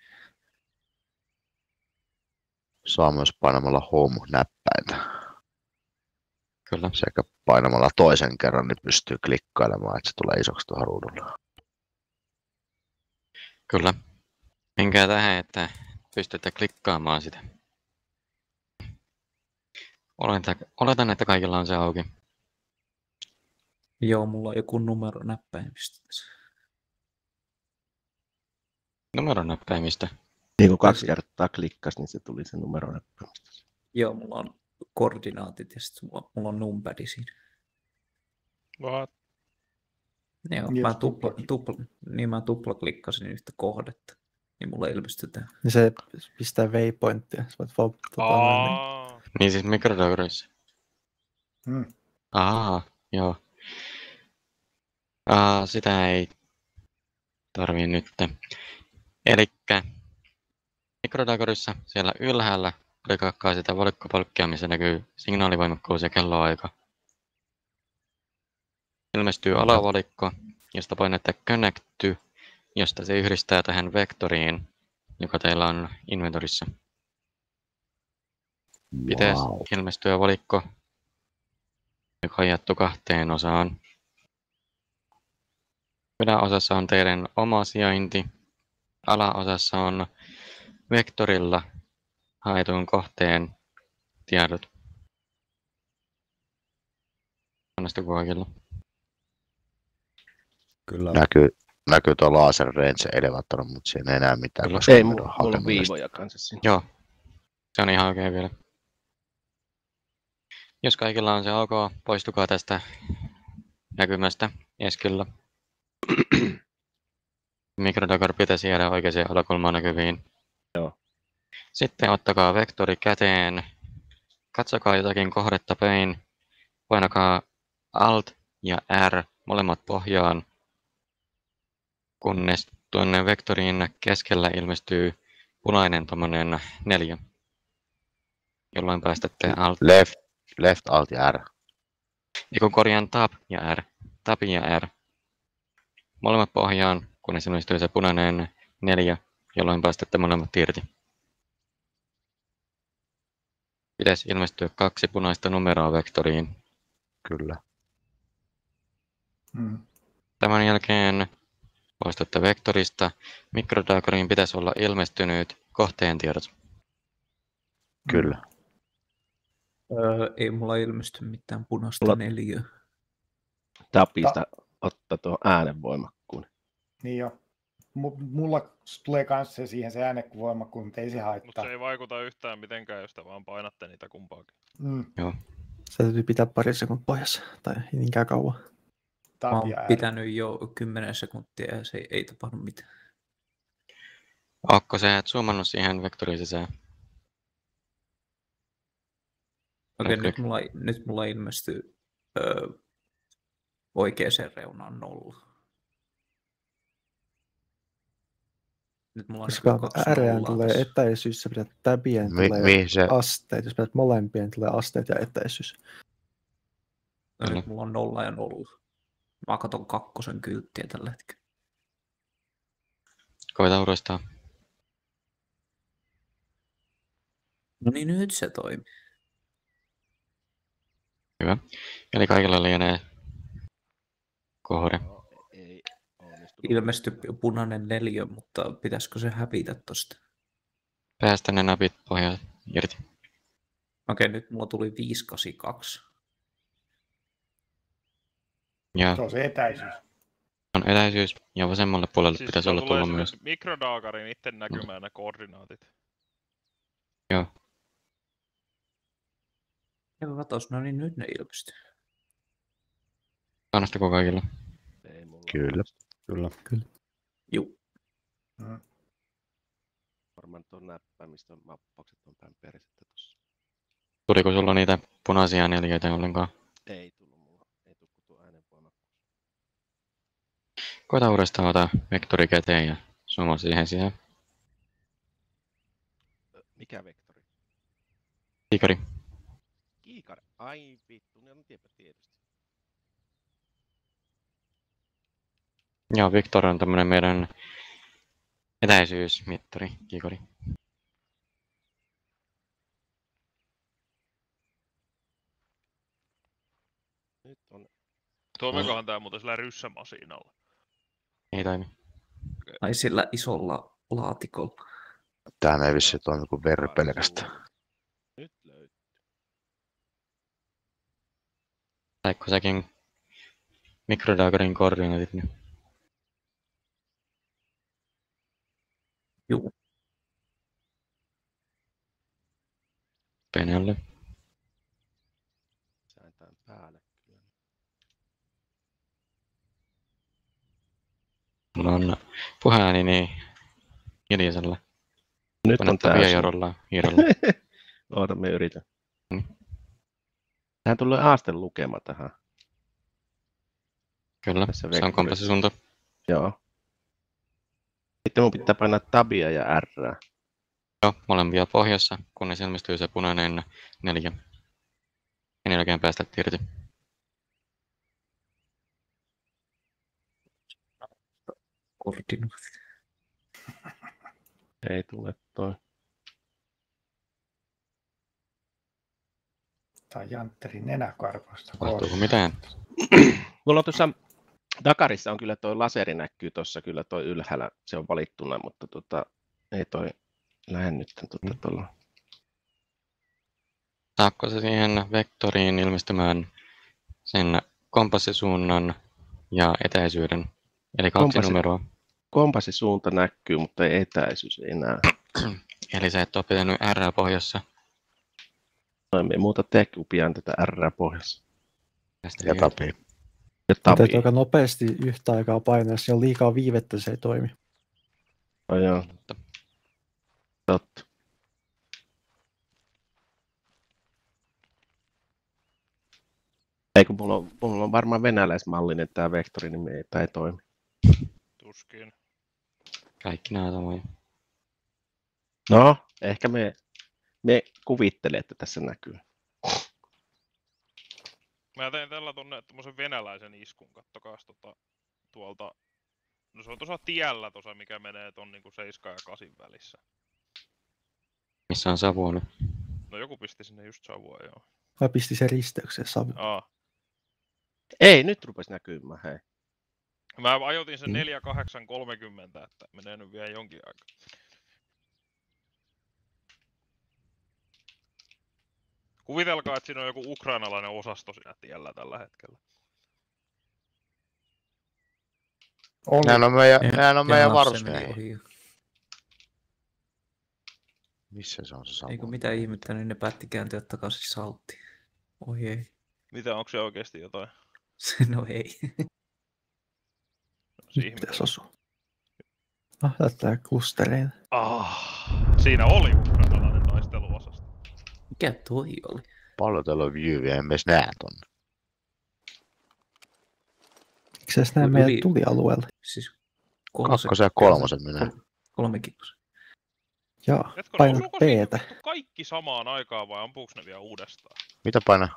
Saa myös painamalla Home-näppäintä. Kyllä. Sekä painamalla toisen kerran, niin pystyy klikkailemaan, että se tulee isoksi tuohon ruudulla. Kyllä. Menkää tähän, että pystytte klikkaamaan sitä. Oletan, että kaikilla on se auki. Joo, mulla on joku numero näppäimistä. Numeronäppäimistä? Niin kun 2 kertaa klikkasi, niin se tuli se numero näppäimistä. Joo, mulla on koordinaatit ja sitten mulla on numpadi siinä. What? Joo, Niin, mä jos tuplaklikkasin yhtä kohdetta, niin mulla ilmestyi tää. Niin se pistää waypointtia. Sä voit vaan, Aa, Niin siis mikrodaggerissa. Mm. Joo. Sitä ei tarvii nyt. Elikkä mikrodaggerissa siellä ylhäällä klikkaa sitä valikkopalkkia, missä näkyy signaalivoimakkuus ja kelloaika. Ilmestyy alavalikko, josta painatte Connect, josta se yhdistää tähän vektoriin, joka teillä on inventorissa. Pitäisi ilmestyä valikko, joka on jaettu 2 osaan. Yläosassa on teidän oma sijainti. Alaosassa on vektorilla haetun kohteen tiedot. Onnistuuko kaikilla? Kyllä. Näkyy tuo laser range elevaattori, mutta siinä ei enää mitään. Kyllä. koska Ei, me mulla on hakemista. viivoja kanssa siinä. Joo, se on ihan oikein vielä. Jos kaikilla on se ok, poistukaa tästä näkymästä. Yes, kyllä. Mikrodagger pitäisi jäädä oikeaan alakulmaan näkyviin. Joo. Sitten ottakaa vektori käteen. Katsokaa jotakin kohdetta päin. Painakaa Alt ja R molemmat pohjaan. Kunnes tuonne vektorin keskellä ilmestyy punainen tommonen 4. Jolloin päästätte Alt. Left, Alt ja R. Kun korjaan Tab ja R. Tab ja R. Molemmat pohjaan, kunnes ilmestyy se punainen 4, jolloin päästätte molemmat irti. Pitäisi ilmestyä 2 punaista numeroa vektoriin. Kyllä. Mm. Tämän jälkeen poistutte vektorista. Mikrodaggeriin pitäisi olla ilmestynyt kohteen tiedot. Kyllä. Ei mulla ilmesty mitään punaista Mulla- 4. Tapista ottaa tuon äänenvoimakkuun. Niin jo. Mulla tulee myös se siihen se äänekuvoimakkuus, mutta ei se mutta haittaa. se ei vaikuta yhtään mitenkään, jos te vaan painatte niitä kumpaakin. Mm. Se täytyy pitää pari sekuntia pohjassa, tai ei niinkään kauan. Mä Tab oon ja R. pitänyt jo 10 sekuntia ja se ei tapahdu mitään. Ootko sä zoomannut siihen vektoriin sisään? Okei, Okei. nyt mulla ilmestyy oikeaan reunaan 0. Nyt mulla on Koska näkyy 2 Rään nollaa tulee tässä. etäisyys, sä pidät tabien tulee Mihin se, asteet. Jos pidät molempien, tulee asteet ja etäisyys. No, nyt mulla on 0 ja 0. Mä katon 2 kylttiä tällä hetkellä. Koita uudestaan. No niin, nyt se toimii. Hyvä. Eli kaikilla lienee kohde. Ei onnistunut. Ilmestyi punainen 4, mutta pitäisikö se hävitä tosta? Päästä ne napit pohjaan irti. Okei, nyt mulla tuli 582. Ja Se on se etäisyys. on etäisyys ja vasemmalle puolelle Siis pitäisi sulla olla tulee tullut sinne myös. mikrodaggerin itse näkymään ne koordinaatit. Joo. Ja katos, no niin nyt ne ilmestyy. Onnistuuko kaikilla? Ei mulla Kyllä. Kyllä. Juu. Mm. varmaan tuon näppäimistön mappaukset on päin perisettä tossa. Tuliko sulla niitä punaisia 4 ollenkaan? Ei tullut mulla. Ei tullut tuo äänenvoimakkuus. Koita uudestaan ottaa vektori käteen ja zooma siihen sisään. Mikä vektori? Kiikari. Kiikari. Ai vittu, ne on tietysti. Joo, Victor on tämmönen meidän etäisyysmittari, kiikari. Nyt on. Toimikohan tää muuten sillä ryssämasiinalla? Ei toimi. Ai sillä isolla laatikolla. Tämähän ei vissi toimi kuin verri pelkästään. Nyt löytyy. Saiko säkin mikrodaggerin koordinaatit nyt? Juu. Penelle. Sääntään päälle. Mulla on puheääni niin hiljaisella. Nyt on Kannattaa täysin. Jarrolla hiirolla. Oota, me yritän. Mm. Tähän tulee aasten lukema tähän. Kyllä, Tässä se on vektorissa. kompassisuunta. Joo. Sitten mun pitää painaa tabia ja R. Joo, molempia pohjassa, kunnes ilmestyy se punainen 4. En oikein päästä irti. Koordinaatti. Ei tule toi. Tai Jantterin nenäkarvoista. Tapahtuuko mitään? Mulla on tuossa Dakarissa on kyllä toi laseri näkyy tuossa kyllä toi ylhäällä. Se on valittuna, mutta ei toi lähde nyt tuolla. Saatko se siihen vektoriin ilmestymään sen kompassisuunnan ja etäisyyden? Eli 2 numeroa. Kompassisuunta näkyy, mutta ei etäisyys ei näy. Eli sä et ole pitänyt R pohjassa. No, me muuta tee, kun pian tätä R pohjassa. Tästä Ja liian. tapii. Ja Täytyy tabi. aika nopeasti yhtä aikaa painaa, jos on liikaa viivettä, se ei toimi. Oh, joo. Totta. Ei kun mulla on varmaan venäläismallinen tää vektori, niin tää ei toimi. Tuskin. Kaikki nämä samoja. No, ehkä me kuvittelee, että tässä näkyy. Mä tein tällä tommosen venäläisen iskun, kattokaas tuolta. No se on tuossa tiellä tuossa, mikä menee ton niinku 7 ja 8 välissä. Missä on savua nyt? No joku pisti sinne just savua, joo. Vai pisti se risteykseen savu. Ei, nyt rupesi näkymään, hei. Mä ajoitin sen 4.8.30, että menee nyt vielä jonkin aikaa. Kuvitelkaa, että siinä on joku ukrainalainen osasto siinä tiellä tällä hetkellä. Nehän on meidän varusmiehiä. ohi. Missä se on se Eikö savu? mitään ihmettä, niin ne päätti kääntyä takaisin salttiin. Oi ei. Mitä, onko se oikeesti jotain? No ei. Nyt pitäisi osua. Lähtee klustereina. Siinä oli ukrainalainen taisteluosasto. Mikä toi oli? Paljon teillä on viewia, en edes näe tonne. Eikö se edes näe meidän tulialueella? Siis 2 ja 3 menee. 3 kilossa. Joo, Hetkinen, paina osuuko siinä P:tä. kaikki samaan aikaan vai ampuuko ne vielä uudestaan? Mitä painaa?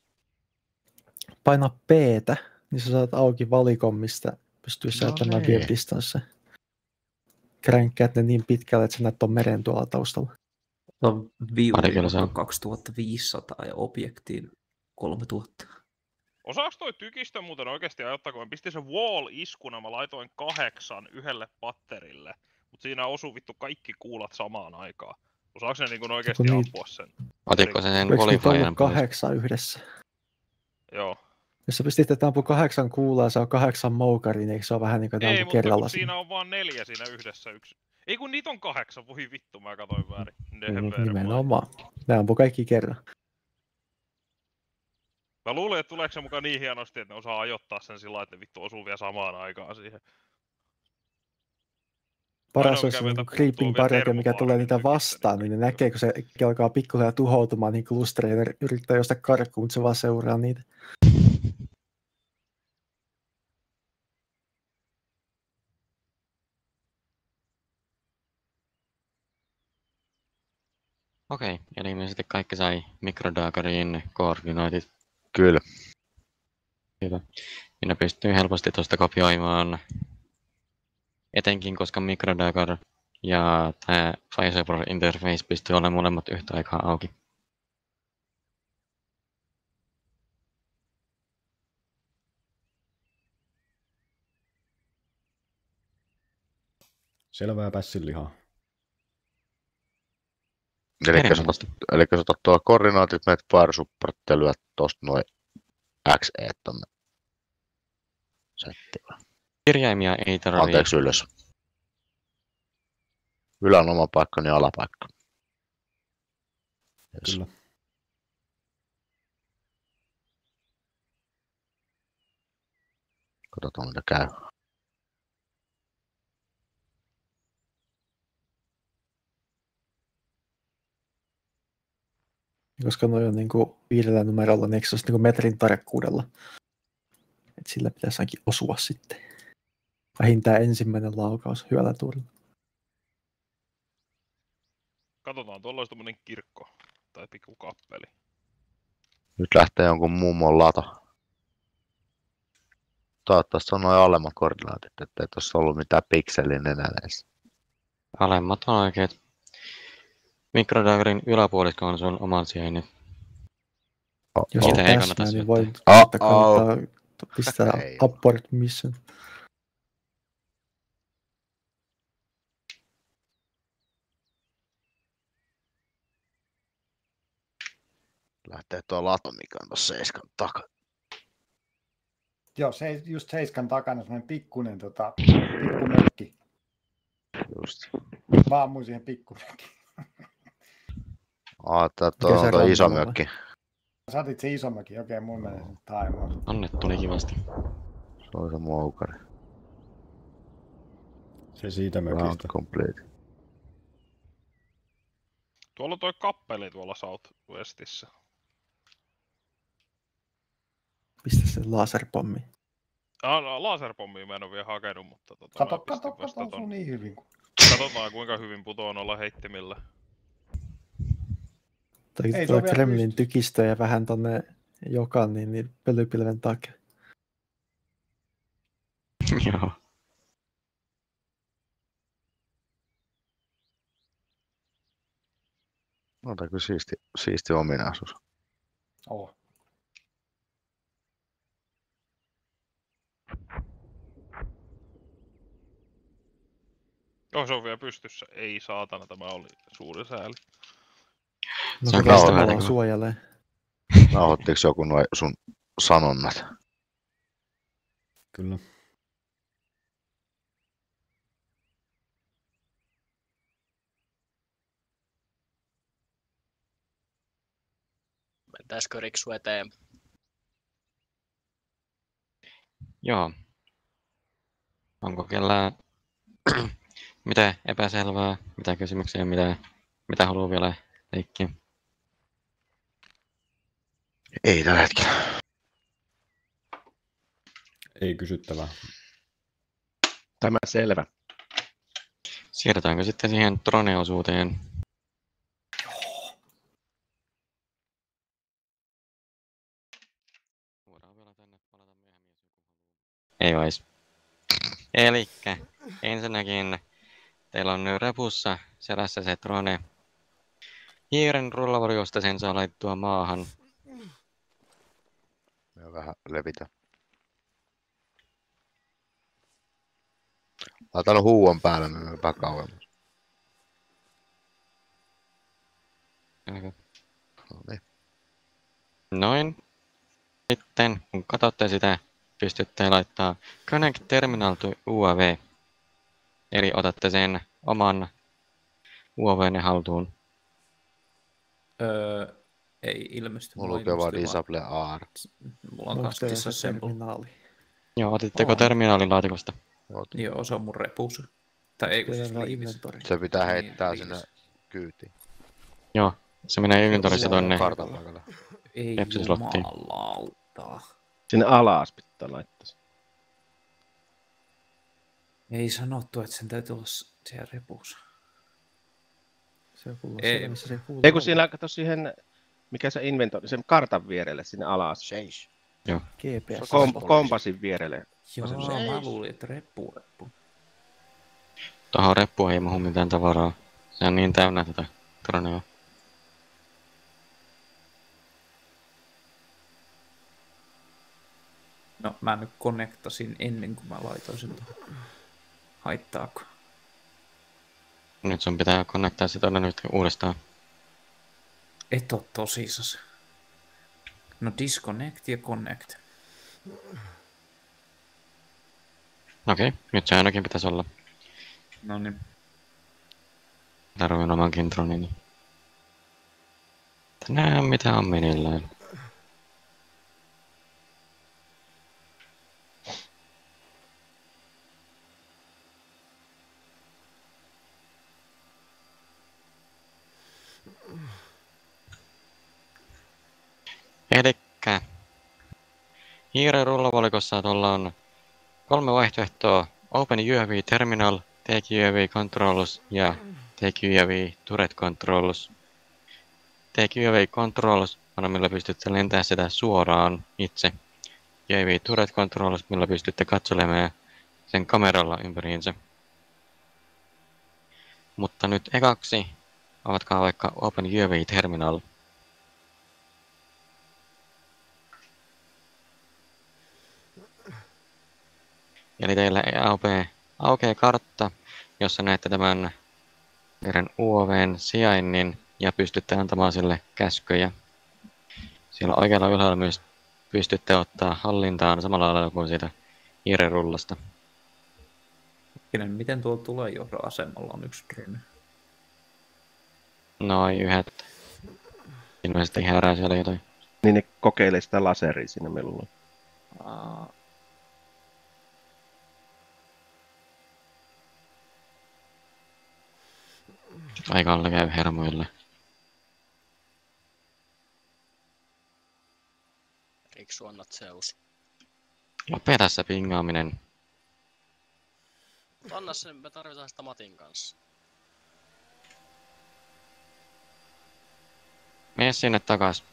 Paina P:tä, niin sä saat auki valikon, mistä pystyy säätämään niin. vielä distanssia. Kränkkäät ne niin pitkälle, että sä näet ton meren tuolla taustalla. Se on Parikymmentä se viiva on. 2500 ja objektiin 3000. Osaako toi tykistö muuten oikeesti ajoittaa, kun mä pistin sen wall-iskuna, mä laitoin 8 yhdelle patterille, mut siinä osuu vittu kaikki kuulat samaan aikaan. Osaako ne niin oikeesti Kun ampua sen? Otitko sen Eikö niitä qualifierin ollut pois? 8 yhdessä? Joo. Jos sä pistit, että ampuu 8 kuulaa, se on 8 moukariin, niin eikö se ole vähän niin kuin Ei, ampuu mutta kerralla kun siinä? siinä on vaan 4 siinä yhdessä yksi. Ei kun niitä on 8, voi vittu, mä katoin väärin. Nimenomaan. Ne ampuu kaikki kerran. Mä luulin, että tuleeko se mukaan niin hienosti, että ne osaa ajoittaa sen sillä lailla, että ne vittu osuu vielä samaan aikaan siihen. Paras Ainoa, olisi mikä niin meiltä kuin creeping puuttuu vielä parake, mikä tulee niitä termopaarinen vastaan, niin ne näkee, kun se alkaa pikkuhiljaa tuhoutumaan niin klustereja, ne yrittää josta karkuun, mutta se vaan seuraa niitä. Okei, eli ilmeisesti kaikki sai mikrodageriin koordinaatit. Kyllä. Hyvä. Minä pystyy helposti tuosta kopioimaan, etenkin koska mikrodagger ja tämä FireSaver interface pystyy olemaan molemmat yhtä aikaa auki. Selvää pässinlihaa. Eli sä otat tuolla koordinaatit, menet fire-supporttia, lyöt tosta noin XE tonne settiin. Kirjaimia ei tarvitse. Anteeksi, ylös. Ylän oma paikka, niin alapaikka. Yes. Kyllä. Katsotaan mitä käy. Koska noi on niinku 5 numerolla, niin eikö se olisi niinku metrin tarkkuudella? Et sillä pitäisi ainakin osua sitten. Vähintään ensimmäinen laukaus hyvällä tuurilla. Katsotaan, tuolla olisi tommonen kirkko. Tai pikku kappeli. Nyt lähtee jonkun mummon lata. Toivottavasti se on noin alemmat koordinaatit, ettei tossa ollut mitään pikselin enää edes. Alemmat on oikeet. Mikrodaggerin yläpuolisko on sun oman sijainnit. Jos Sitä se ei kannata täsmää, niin syöttää. voi kannattaa pistää Ei. abort mission. Lähtee tuo lato, mikä on tuossa 7 takana. Joo, se just 7 takana semmoinen pikkunen pikkumökki. Just. Mä ammuin siihen pikkumökkiin. Tää on tuo iso mökki. Sä otit se iso mökki, okei, mun menee sen taimaan. Anne tuli kivasti. Se on se moukari. Se siitä Round mökistä. complete. Tuolla on toi kappeli tuolla Southwestissä. Pistä sen laserpommi. Laserpommia mä en oo vielä hakenut, mutta mä Kato, pistin vasta osuu ton. niin hyvin. Katsotaan kuinka hyvin putoaa noilla heittimillä. Tai Ei se tuo ole vielä Kremlin pystyssä. tykistö ja vähän tonne Jokan niin pölypilven takia. Joo. On tää kyllä siisti ominaisuus. Oh. Joo, se on vielä pystyssä. Ei saatana, tämä oli suuri sääli. No Se on kyllä kestävää sitä tekoa. suojelee. Nauhoittiko joku nuo sun sanonnat? Kyllä. Mentäisikö Riksu eteen? Joo. Onko kellään mitä epäselvää, mitä kysymyksiä, mitä haluaa vielä leikkiä? Ei tällä hetkellä. Ei kysyttävää. Tämä selvä. Siirrytäänkö sitten siihen drone-osuuteen? Voidaan vielä tänne palata myöhemmin, jos joku haluaa. Ei vais. Elikkä ensinnäkin teillä on repussa selässä se drone. Hiiren rullavarjosta sen saa laittua maahan. Me vähän levitä. Laitan huuon päälle, me menemme vähän kauemmas. Elikkä No niin. noin. Sitten kun katsotte sitä, pystytte laittaa Connect Terminal to UAV. Eli otatte sen oman UAV:nne haltuun. Ei ilmesty. Mulla lukee vaan Disable AR. Mulla on kans disassemble. terminaali. Joo, otitteko On. terminaalin laatikosta? Joo, se on mun repussa. Tai ei kun siis Kyllä liivissä. inventori. Se pitää Niin, heittää sinne liivissä. kyytiin. Joo, se menee inventorissa Joo, tonne. Kartan paikalle. Ei Epsislottiin. jumalauta. Sinne alas pitää laittaa. Ei sanottu, että sen täytyy olla siellä repussa. Se on kuuluu Ei. siellä, missä se kuuluu. Ei kun siinä kato siihen, mikä se inventori, sen kartan vierelle sinne alas. Change. GPS. Kompassin vierelle. Joo, se mä luulin, että reppu. Tuohon reppuun ei mahu mitään tavaraa. Se on niin täynnä tätä dronea. No mä nyt connectasin ennen kuin mä laitoin sen tuohon. Haittaako? Nyt sun pitää connectaa sitä nyt uudestaan. Et oo tosissas. No disconnect ja connect. Okei, nyt se ainakin pitäisi olla. No niin. Tarvin omankin droneni. Näe mitä on meneillään. Elikkä hiiren rullavalikossa tuolla on 3 vaihtoehtoa. Open UAV Terminal, Take UAV Controls ja Take UAV Turret Controls. Take UAV Controls on millä pystytte lentämään sitä suoraan itse. UAV Turret Controls, millä pystytte katselemaan sen kameralla ympäriinsä. Mutta nyt ekaksi avatkaa vaikka Open UAV Terminal. Eli teillä aukeaa kartta, jossa näette tämän meidän UAVn sijainnin ja pystytte antamaan sille käskyjä. Siellä oikealla ylhäällä myös pystytte ottaa hallintaan samalla lailla kuin siitä hiirenrullasta. Miten tuolla tulejohdon asemalla on yksi drone? Noin yhdet. Ilmeisesti herää siellä jotain. Niin ne kokeilee sitä laseria sinne milloin. Paikalla käy hermoille. Riksuannat Zeus. Lopeta se pingaaminen. Anna sen, me tarvitaan sitä Matin kanssa. Mene sinne takas.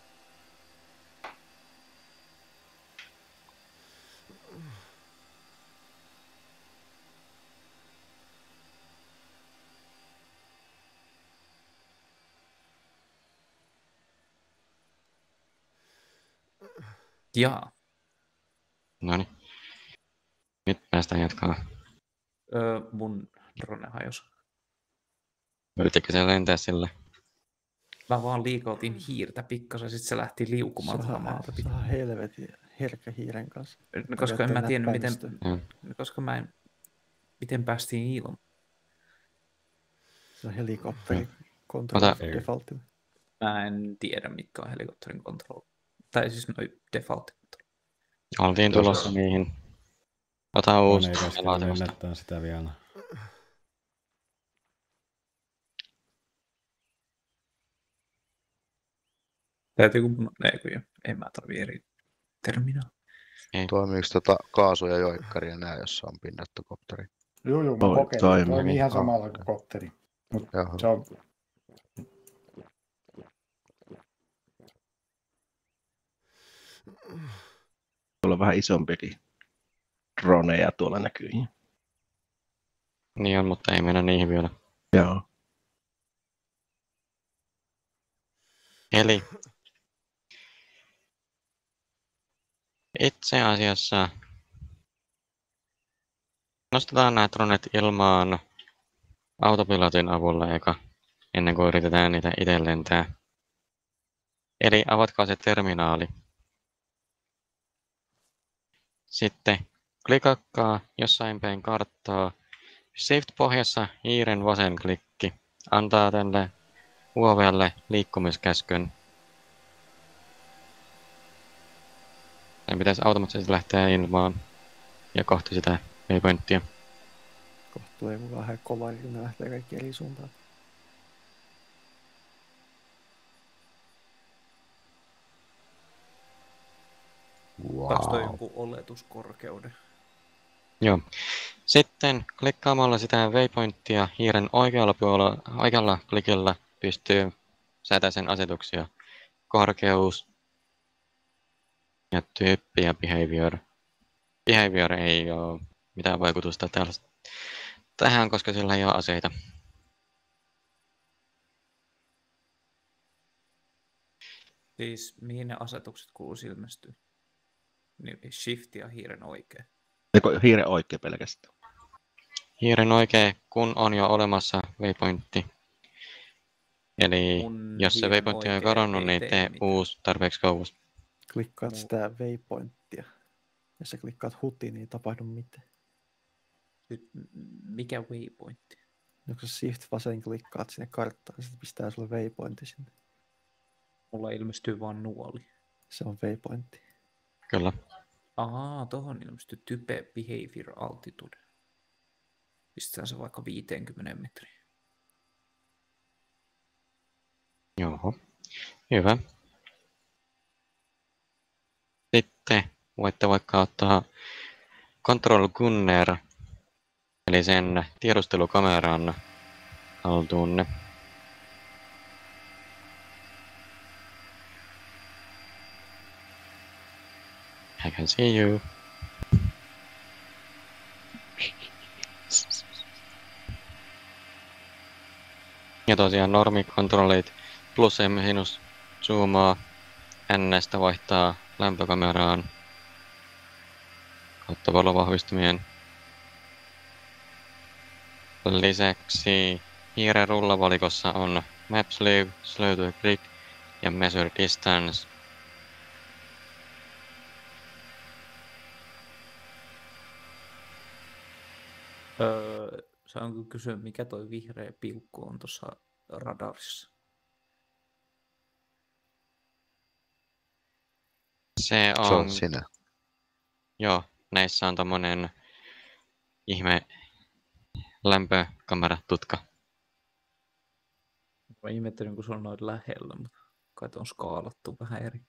Jaa. Noniin. Nyt päästään jatkaa. Mun drone hajosi. Yrittikö se lentää sille? Mä vaan liikautin hiirtä pikkasen, sit se lähti liukumaan tuolla maata. Saa helvetin herkkä hiiren kanssa. No, koska en mä tiennyt, miten Mm. päästiin ilman. Se on helikopteri Ota- kontrolli defaultilla. Mä en tiedä, mitkä on helikopterin control. Tai siis noi default. Oltiin tulossa niihin. Ota uusi. Ei käskellä lennättää sitä vielä. Täytyykö mun... Ei mä tarvii eri terminaali. Toimiiko kaasu- ja joikkari ja nää, jossa on pinnattokopteri? Joo, mä kokeilin. Toimii ihan samalla kuin kopteri. Mut Jaha. se on... Tuolla on vähän isompiakin droneja tuolla näkyy. Niin on, mutta ei mennä niihin vielä. Joo. Eli itse asiassa nostetaan nämä dronet ilmaan autopilotin avulla eka, ennen kuin yritetään niitä itse lentää. Eli avatkaa se terminaali. Sitten klikakkaa jossain päin karttaa. Shift-pohjassa hiiren vasen klikki antaa tälle UAVlle liikkumiskäskyn. Sen pitäisi automaattisesti lähteä ilmaan ja kohti sitä waypointtia. Kohta tulee mukaan ihan kova, kun ne lähtee kaikki eri suuntaan. Taas toi jonkun oletuskorkeuden. Joo. Sitten klikkaamalla sitä waypointtia hiiren oikealla klikillä pystyy säätämään sen asetuksia. Korkeus ja tyyppi ja behavior. Behavior ei ole mitään vaikutusta tähän, koska sillä ei ole aseita. Siis mihin ne asetukset kuuluisi ilmestyä? Niin, shift ja hiiren oikea. Eikö hiiren oikea pelkästään? Hiiren oikea, kun on jo olemassa waypointti. Eli jos se waypointti on jo kadonnut, niin tee uusi tarpeeksi kauas. Klikkaat sitä waypointtia. Jos sä klikkaat hutiin, niin ei tapahdu mitään. Nyt, mikä waypointti? Jos sä shift vasen klikkaat sinne karttaan, sitten pistää sulle waypointti sinne. Mulla ilmestyy vaan nuoli. Se on waypointti. Kyllä. Tohon ilmestyy type behavior altitude. Pistetään se vaikka 50 metriä. Oho. Hyvä. Sitten voitte vaikka ottaa Control Gunner, eli sen tiedustelukameran haltuunne. I can see you. Ja tosiaan normikontrollit plus ja miinus zoomaa, NS:stä vaihtaa lämpökameraan kautta valovahvistimien. Lisäksi hiiren rullavalikossa on Map Sleeve, Slow to Grid ja Measure Distance. Saanko kysyä, mikä toi vihreä pilkku on tuossa radarissa? Se Se on, on sinä. joo, näissä on tommonen ihme lämpökameratutka. Mä ihmettelin, kun se on noin lähellä, mutta kai on skaalattu vähän eri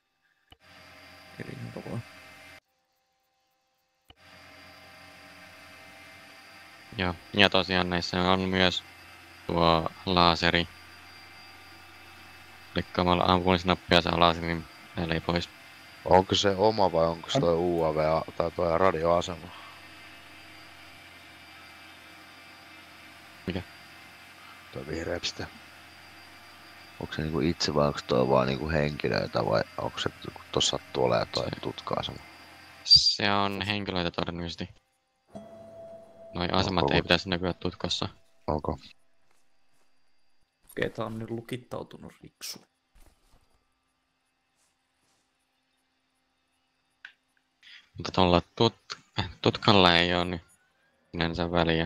tavalla. Joo, ja tosiaan näissä on myös tuo laaseri. Klikkaamalla ampumisnappia saa laserin väliin pois. Onko se oma vai onko se toi UAV tai toi radioasema? Mikä? Toi vihreä piste. Onko se niinku itse vai onko toi vaan niinku henkilöitä vai onko se tossa sattuu olemaan toi tutka-asema? Se on henkilöitä todennäköisesti. Noi asemat ei pitäisi näkyä tutkassa. Onko? Okei, tää on nyt lukittautunut riksu. Mutta tuolla tutkalla ei ole niin sinänsä väliä.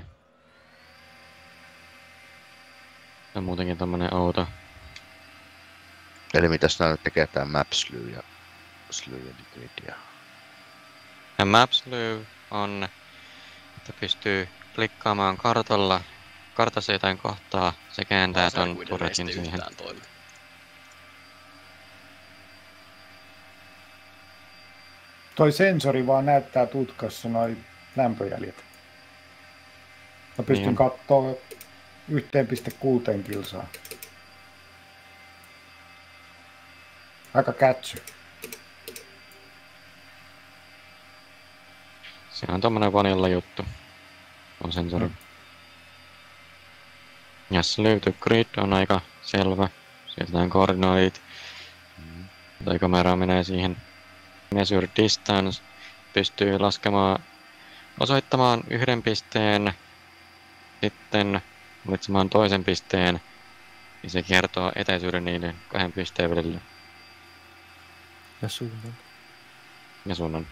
Se on muutenkin tommonen outo. Eli mitäs nää nyt tekee tää Mapsly ja Grid ja... Ja Mapsly on, että pystyy klikkaamaan kartassa jotain kohtaa, se kääntää ton turretin siihen. Toi sensori vaan näyttää tutkassa noin lämpöjäljet. Mä pystyn Niin. kattoo 1,6 kilsaa. Aika kätsy. Se on tommonen vanilla juttu. On sensori. Ja Slew to Grid on aika selvä. Sieltä koordinaatit. Tai kamera menee siihen. Measure Distance. Pystyy laskemaan, osoittamaan yhden pisteen. Sitten valitsemaan toisen pisteen. Ja se kertoo etäisyyden niiden kahden pisteen välillä. Ja suunnan. Ja suunnan.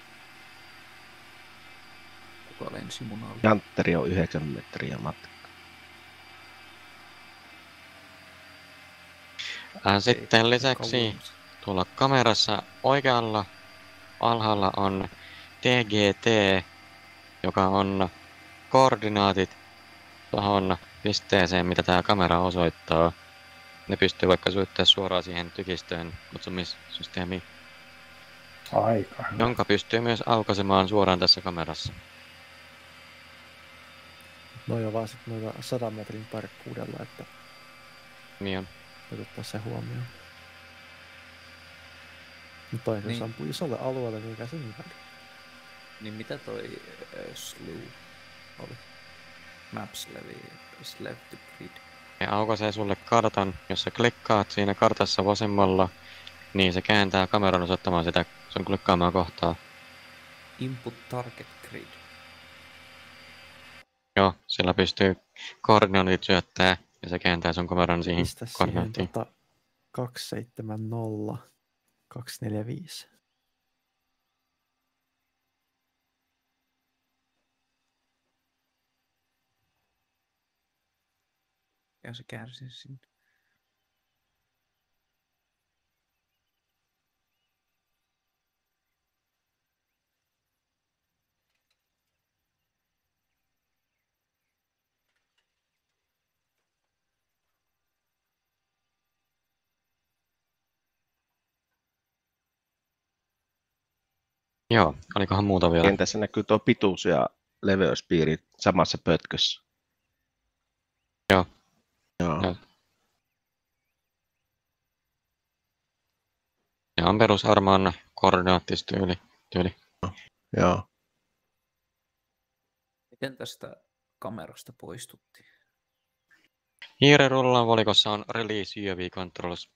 Kuka lensi munalla? Jantteri on 9 metriä matka. Sitten lisäksi tuolla kamerassa oikealla alhaalla on TGT, joka on koordinaatit tuohon pisteeseen, mitä tämä kamera osoittaa. Ne pystyy vaikka syöttämään suoraan siihen tykistöön kutsumissysteemiin, Aika hyvä. jonka pystyy myös aukaisemaan suoraan tässä kamerassa. Noin on vaan sitten noilla 100 metrin tarkkuudella, että Niin on. ottaa se huomioon. Mutta toinen Niin. sampuu isolle alueelle, mikä se niin väliä. Niin mitä toi Slew oli? Maps Slew to Grid. Se aukaisee sulle kartan, jos sä klikkaat siinä kartassa vasemmalla, niin se kääntää kameran osoittamaan sitä sun klikkaamaa kohtaa. Input Target Grid. Joo, sillä pystyy koordinaatit syöttää ja se kääntää sun kameran siihen Pistä siihen koordinaattiin. 270 245. Ja se kärsii sinne. Joo, olikohan muuta vielä? Kentässä näkyy tuo pituus ja leveyspiiri samassa pötkössä. Joo. Joo. Joo. Ja on perusarmaan koordinaattistyyli. Joo. Miten tästä kamerasta poistuttiin? Hiirerullan valikossa on Release UV Controls.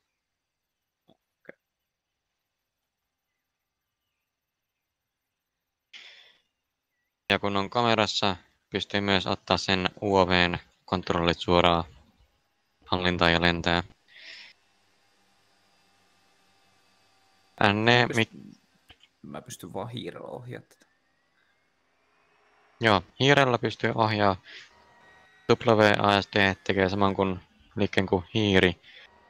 Ja kun on kamerassa, pystyy myös ottaa sen UV:n kontrollit suoraan hallintaan ja lentää. Mä pystyn vaan hiirellä ohjaamaan tätä. Joo, hiirellä pystyy ohjaa. WASD tekee saman kuin liikkeen kuin hiiri.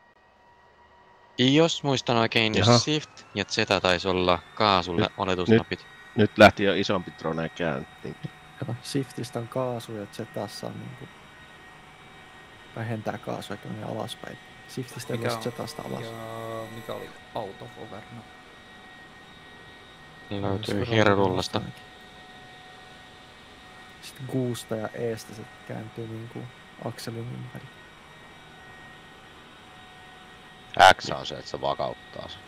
Jos muistan oikein, Jaha. niin Shift ja Z taisi olla kaasulle oletusnapit. Nyt lähti jo isompi drone käyntiin. Kato, Shiftistä on kaasu ja Ztässä on niinku vähentää kaasua eikä menee alaspäin. Shiftistä ei Mikä voi Zasta alas. Ja mikä oli out of over? No. Löytyy hiirerullasta. Sitten Guusta ja Eestä se kääntyy niinku akselin ympäri. X on se, että se vakauttaa sen.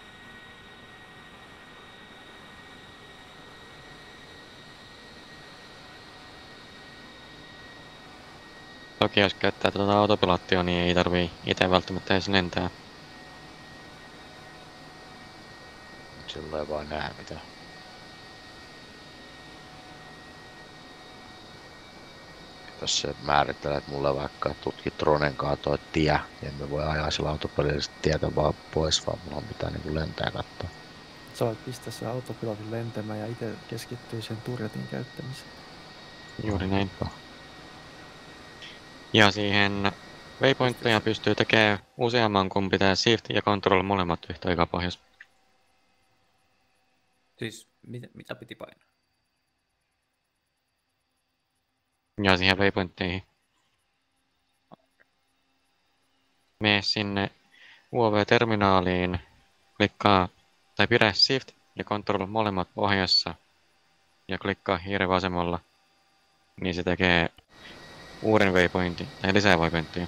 Toki jos käyttää tätä autopiloottia, niin ei tarvii itse välttämättä edes lentää. Silloin ei vaan näe mitään. Jos se määrittelet mulle vaikka, että tutkit dronen kaa toi tie, niin me voi ajaa sillä autopilotista tietä vaan pois, vaan mulla pitää niinku lentää katsoa. Sä voit pistää sen autopilotin lentämään ja itse keskittyy sen turretin käyttämiseen. Juuri näin. Ja siihen waypointteja pystyy tekemään useamman, kun pitää Shift ja Control molemmat yhtä aikaa pohjassa. Siis mitä piti painaa? Ja siihen waypointteihin. Mene sinne UAV-terminaaliin, klikkaa tai pidä Shift ja Control molemmat pohjassa ja klikkaa hiiren vasemmalla, niin se tekee uuden waypointin tai lisää waypointtia.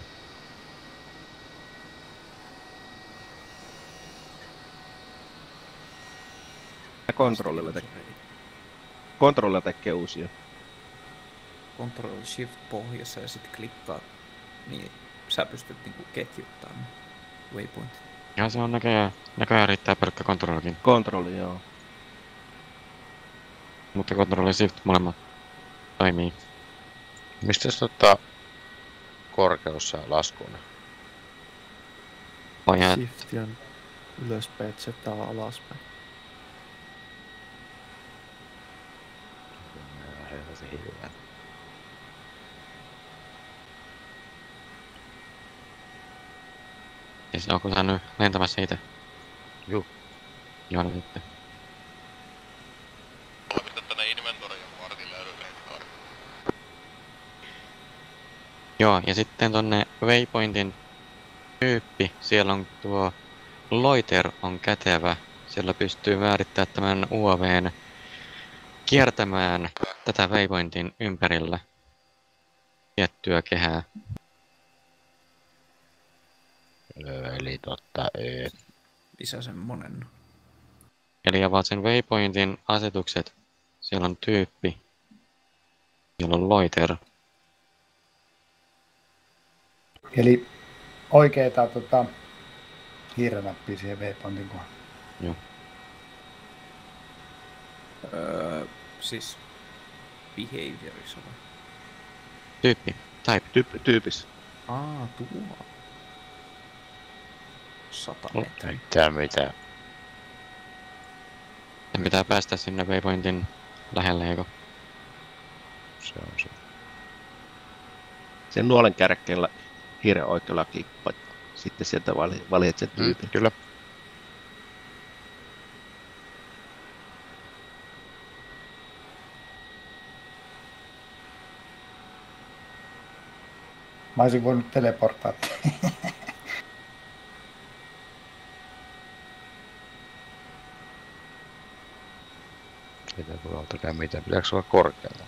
Kontrollilla tekee uusia. Control Shift pohjassa ja sitten klikkaa, niin sä pystyt niinku ketjuttamaan waypointit. Ja se on näköjään riittää pelkkä kontrollikin. Kontrolli, joo. Mutta kontrolli Shift molemmat toimii. Mistä se ottaa korkeus ja laskuun? Shift ja ylöspäin, Z on alaspäin. Helvetin hirveän. Siis onko sä nyt lentämässä itse? Juu. Joo, no sitten. Pistää tänne inventoriin joku artilleerilentoon. Joo, ja sitten tonne waypointin tyyppi, siellä on tuo loiter on kätevä. Siellä pystyy määrittämään tämän UAVn kiertämään tätä waypointin ympärillä tiettyä kehää. Eli totta, Lisää semmonen. Eli avaat sen waypointin asetukset. Siellä on tyyppi. Siellä on loiter. Eli oikeeta hiirenäppiä siihen waypointin kohdalla. Joo. Siis behaviorissa vai? Tyyppi. Type. Tyypis. Tuo. 100 Oh, metriä. mitä? Sen pitää päästä sinne waypointin lähelle, eikö? Se on se. Sen nuolen kärkkeellä hiiren oikealla kippa. Sitten sieltä valitset sen tyypin. Kyllä. Mä olisin voinut teleportaa. Siitä ei voi altakään mitään. Pitääkö olla korkealla?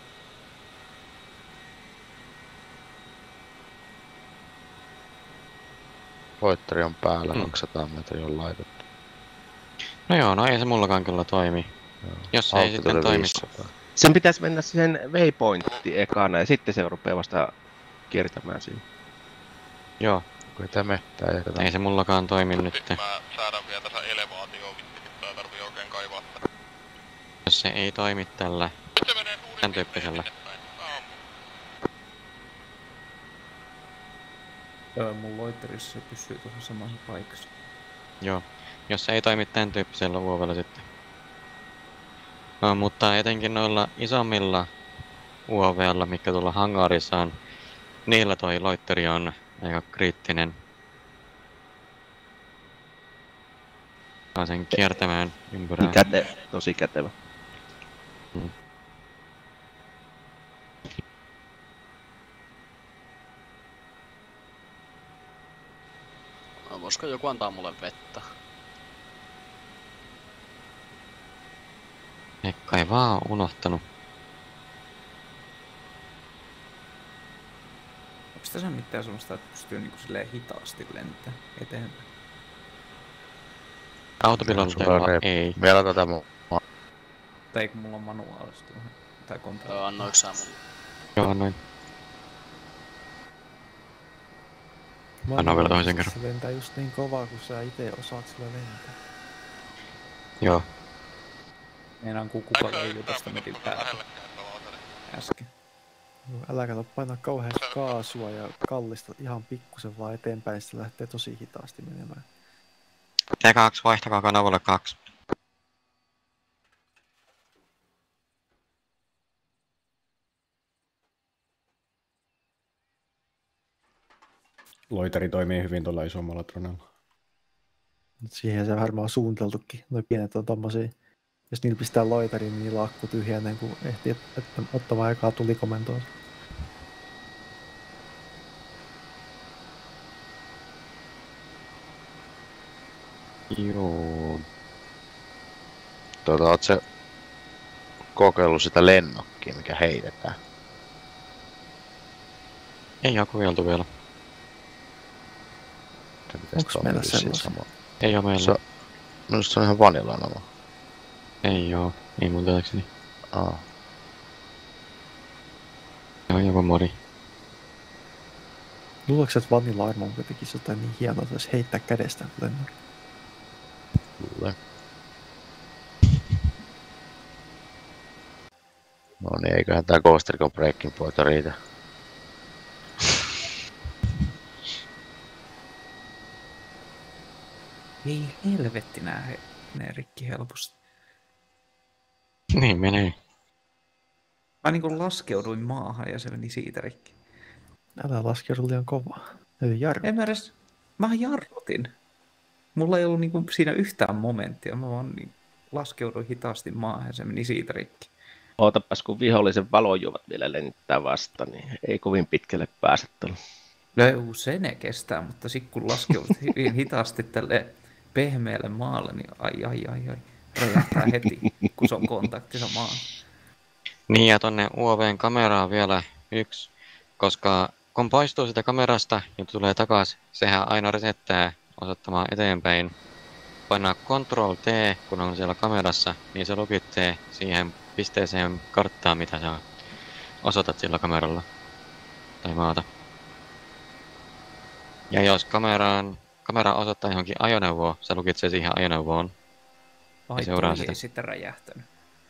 Loittari on päällä, 200 metriä on laitettu. No joo, no ei se mullakaan kyllä toimi. Joo. Jos se ei sitten Alku toimi. 500. Sen pitäisi mennä siihen waypointtiin ekana ja sitten se rupeaa vasta kiertämään siinä. Joo, Kun tämä mehtää ja ei se mullakaan toimi nyt. Mä säädän vielä tässä elevaatioon, vittikin tää tarvii oikein kaivaa. Jos se ei toimi tällä Nyt se menee suurin Tän piirtein tyyppisellä. sinne päin. Mun loitterissa se pysyy tuohon samassa paikassa. Joo, jos se ei toimi tämän tyyppisellä UAVlla sitten. No, mutta etenkin noilla isommilla UAVlla, mikä tuolla hangaarissa on, niillä toi loitteri on aika kriittinen. Saa sen kiertämään ympyrää. Tosi kätevä. Voisiko joku antaa mulle vettä? Ehkä ei vaan unohtanut. Onko tässä mitään semmoista, että pystyy niinku silleen hitaasti lentää eteenpäin? Autopiloteilla ei. Vielä tätä mun. Tai eikö mulla on manuaalista vähän? Tai kontrolli? Annoiko sä mulle? Joo, noin. Anna vielä toisen kerran. Se lentää just niin kovaa, kun sä ite osaat sillä lentää. Joo. Meinaan kuka löi tästä metin päätä äsken. No, älä kato painaa kauheasti kaasua ja kallista ihan pikkusen vaan eteenpäin, se lähtee tosi hitaasti menemään. T2 vaihtakaa kanavalle 2. Loiteri toimii hyvin tuolla isommalla dronella. Siihen se varmaan on suunniteltukin. Noi pienet on tommosia. Jos niillä pistää loitariin, niin niillä akku tyhjenee, kun ehtii ottamaan aikaa tulikomentoon. Joo. Oot se kokeillut sitä lennokkia, mikä heitetään? Ei oo kokeiltu vielä. Onks meillä sellaisia? Ei oo meillä. Minusta se on ihan vanillanama. Ei oo. Ei mun tietääkseni. Aa. Se on joku modi. Luuleeko, että Vanilla Armor tekisi jotain niin hienoa, että voisi heittää kädestään lennolla? Luulen. No niin, eiköhän tää Ghost Recon Breaking Point riitä. Ei helvetti nää rikki helposti. Niin menee. Mä niinku laskeuduin maahan ja se meni siitä rikki. Älä laskeudu liian kovaa. Ei jarru. En mä edes... Mä jarrutin. Mulla ei ollut niinku siinä yhtään momenttia. Mä vaan niin laskeuduin hitaasti maahan ja se meni siitä rikki. Ootapas, kun vihollisen valojuovat vielä lentää vasta, niin ei kovin pitkälle pääse tuolla. No se ne kestää, mutta sit kun laskeudut hyvin hitaasti tälle pehmeälle maalle, niin ai. Räjähtää heti, kun se on kontaktissa maan. Niin ja tonne UAVn kameraan vielä yksi, koska kun poistuu sitä kamerasta ja tulee takas, sehän aina resettää osoittamaan eteenpäin. Painaa Ctrl T, kun on siellä kamerassa, niin se lukitsee siihen pisteeseen karttaa, mitä sä osoitat sillä kameralla. Tai maata. Ja jos kamera osoittaa johonkin ajoneuvoon, se lukitsee siihen ajoneuvoon. Ai seuraa toi sitä. ei sitten räjähtänyt.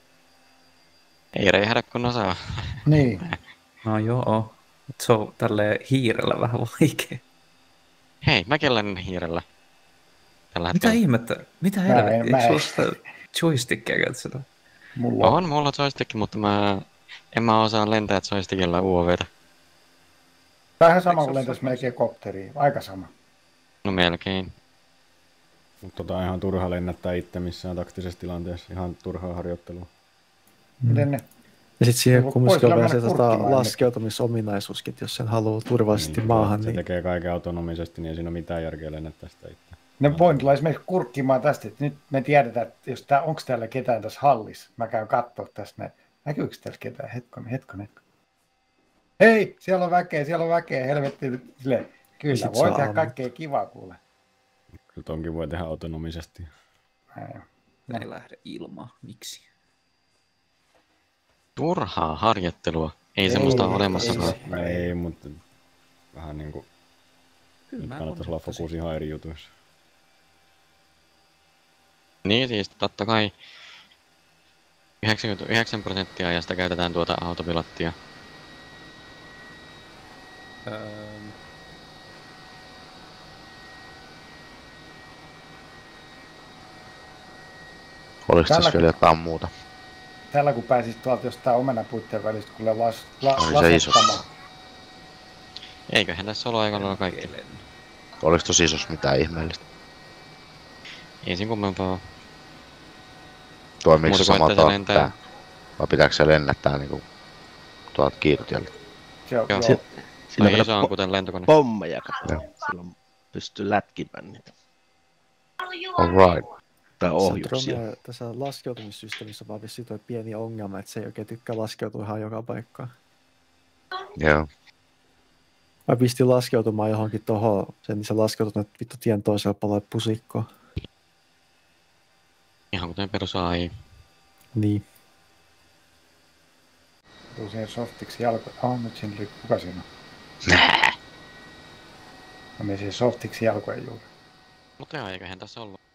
Ei räjähdä kun osaa. Niin. No joo. Se on tälleen hiirellä vähän vaikea. Hei, mäkin lennän hiirellä. Tällä Mitä hetkellä. ihmettä? Mitä helvettiä? Eikö sulla sitä joystickia käytössä? On mulla joystick, mutta en mä osaa lentää joystickilla UAVtä. Vähän sama kuin lentäisi melkein kopteriin. Aika sama. No melkein. Mutta on ihan turha lennättää itse missään taktisessa tilanteessa. Ihan turhaa harjoittelua. Miten ne? Ja sitten siihen Voisi kumminkin on vielä mennä se kurkkimaan laskeutumisominaisuuskin, että jos sen haluaa turvallisesti maahan, Se niin tekee kaiken autonomisesti, niin ei siinä ole mitään järkeä lennättää sitä itse. Ne voin tulla esimerkiksi kurkkimaan tästä, että nyt me tiedetään, että jos onko täällä ketään tässä hallissa. Mä käyn katsoa tästä. Näkyykö täällä ketään? Hetkonen. Hei, siellä on väkeä, helvetti. Silleen, kyllä, voi tehdä kaikkea kivaa kuule. Kyllä tonkin voi tehdä autonomisesti. Ei lähde ilmaan. Miksi? Turhaa harjoittelua. Ei semmoista ole olemassakaan. Ei, mutta vähän niinku... Kyllä Nyt mä kannattaisi olla fokus ihan eri jutuissa. Niin siis totta kai 99% ajasta käytetään tuota autopilottia. Oliko tässä vielä jotain muuta? Tällä kun pääsit tuolta jostain omenapuitteen välistä, kun se iso. Eiköhän tässä ollut aika lailla kaikki. Oliko tosi isos mitään ihmeellistä? Ei siinä kummempaa. Toimiiko se Muuta kuin, sama että se lentää. tää? Vai pitääkö se lennättää niinku tuolta kiitotieltä? Joo. Siinä iso on kuten lentokone. Pommeja katsotaan. Silloin pystyy lätkimään niitä. Alright. Tai ohjuksia. Tässä laskeutumissysteemissä on vaan vissiin toi pieni ongelma, että se ei oikein tykkää laskeutua ihan joka paikkaan. Joo. Mä pistin laskeutumaan johonkin tohon, niin se laskeutuu vittu tien toisella puolella pusikkoon. Ihan kuten perus AI. Niin. Tuu siihen softiksi jalkoja. Nyt siinä oli, kuka siinä on? Mä menin siihen softiksi jalkojen juuri. Mutta joo, eiköhän tässä ollut.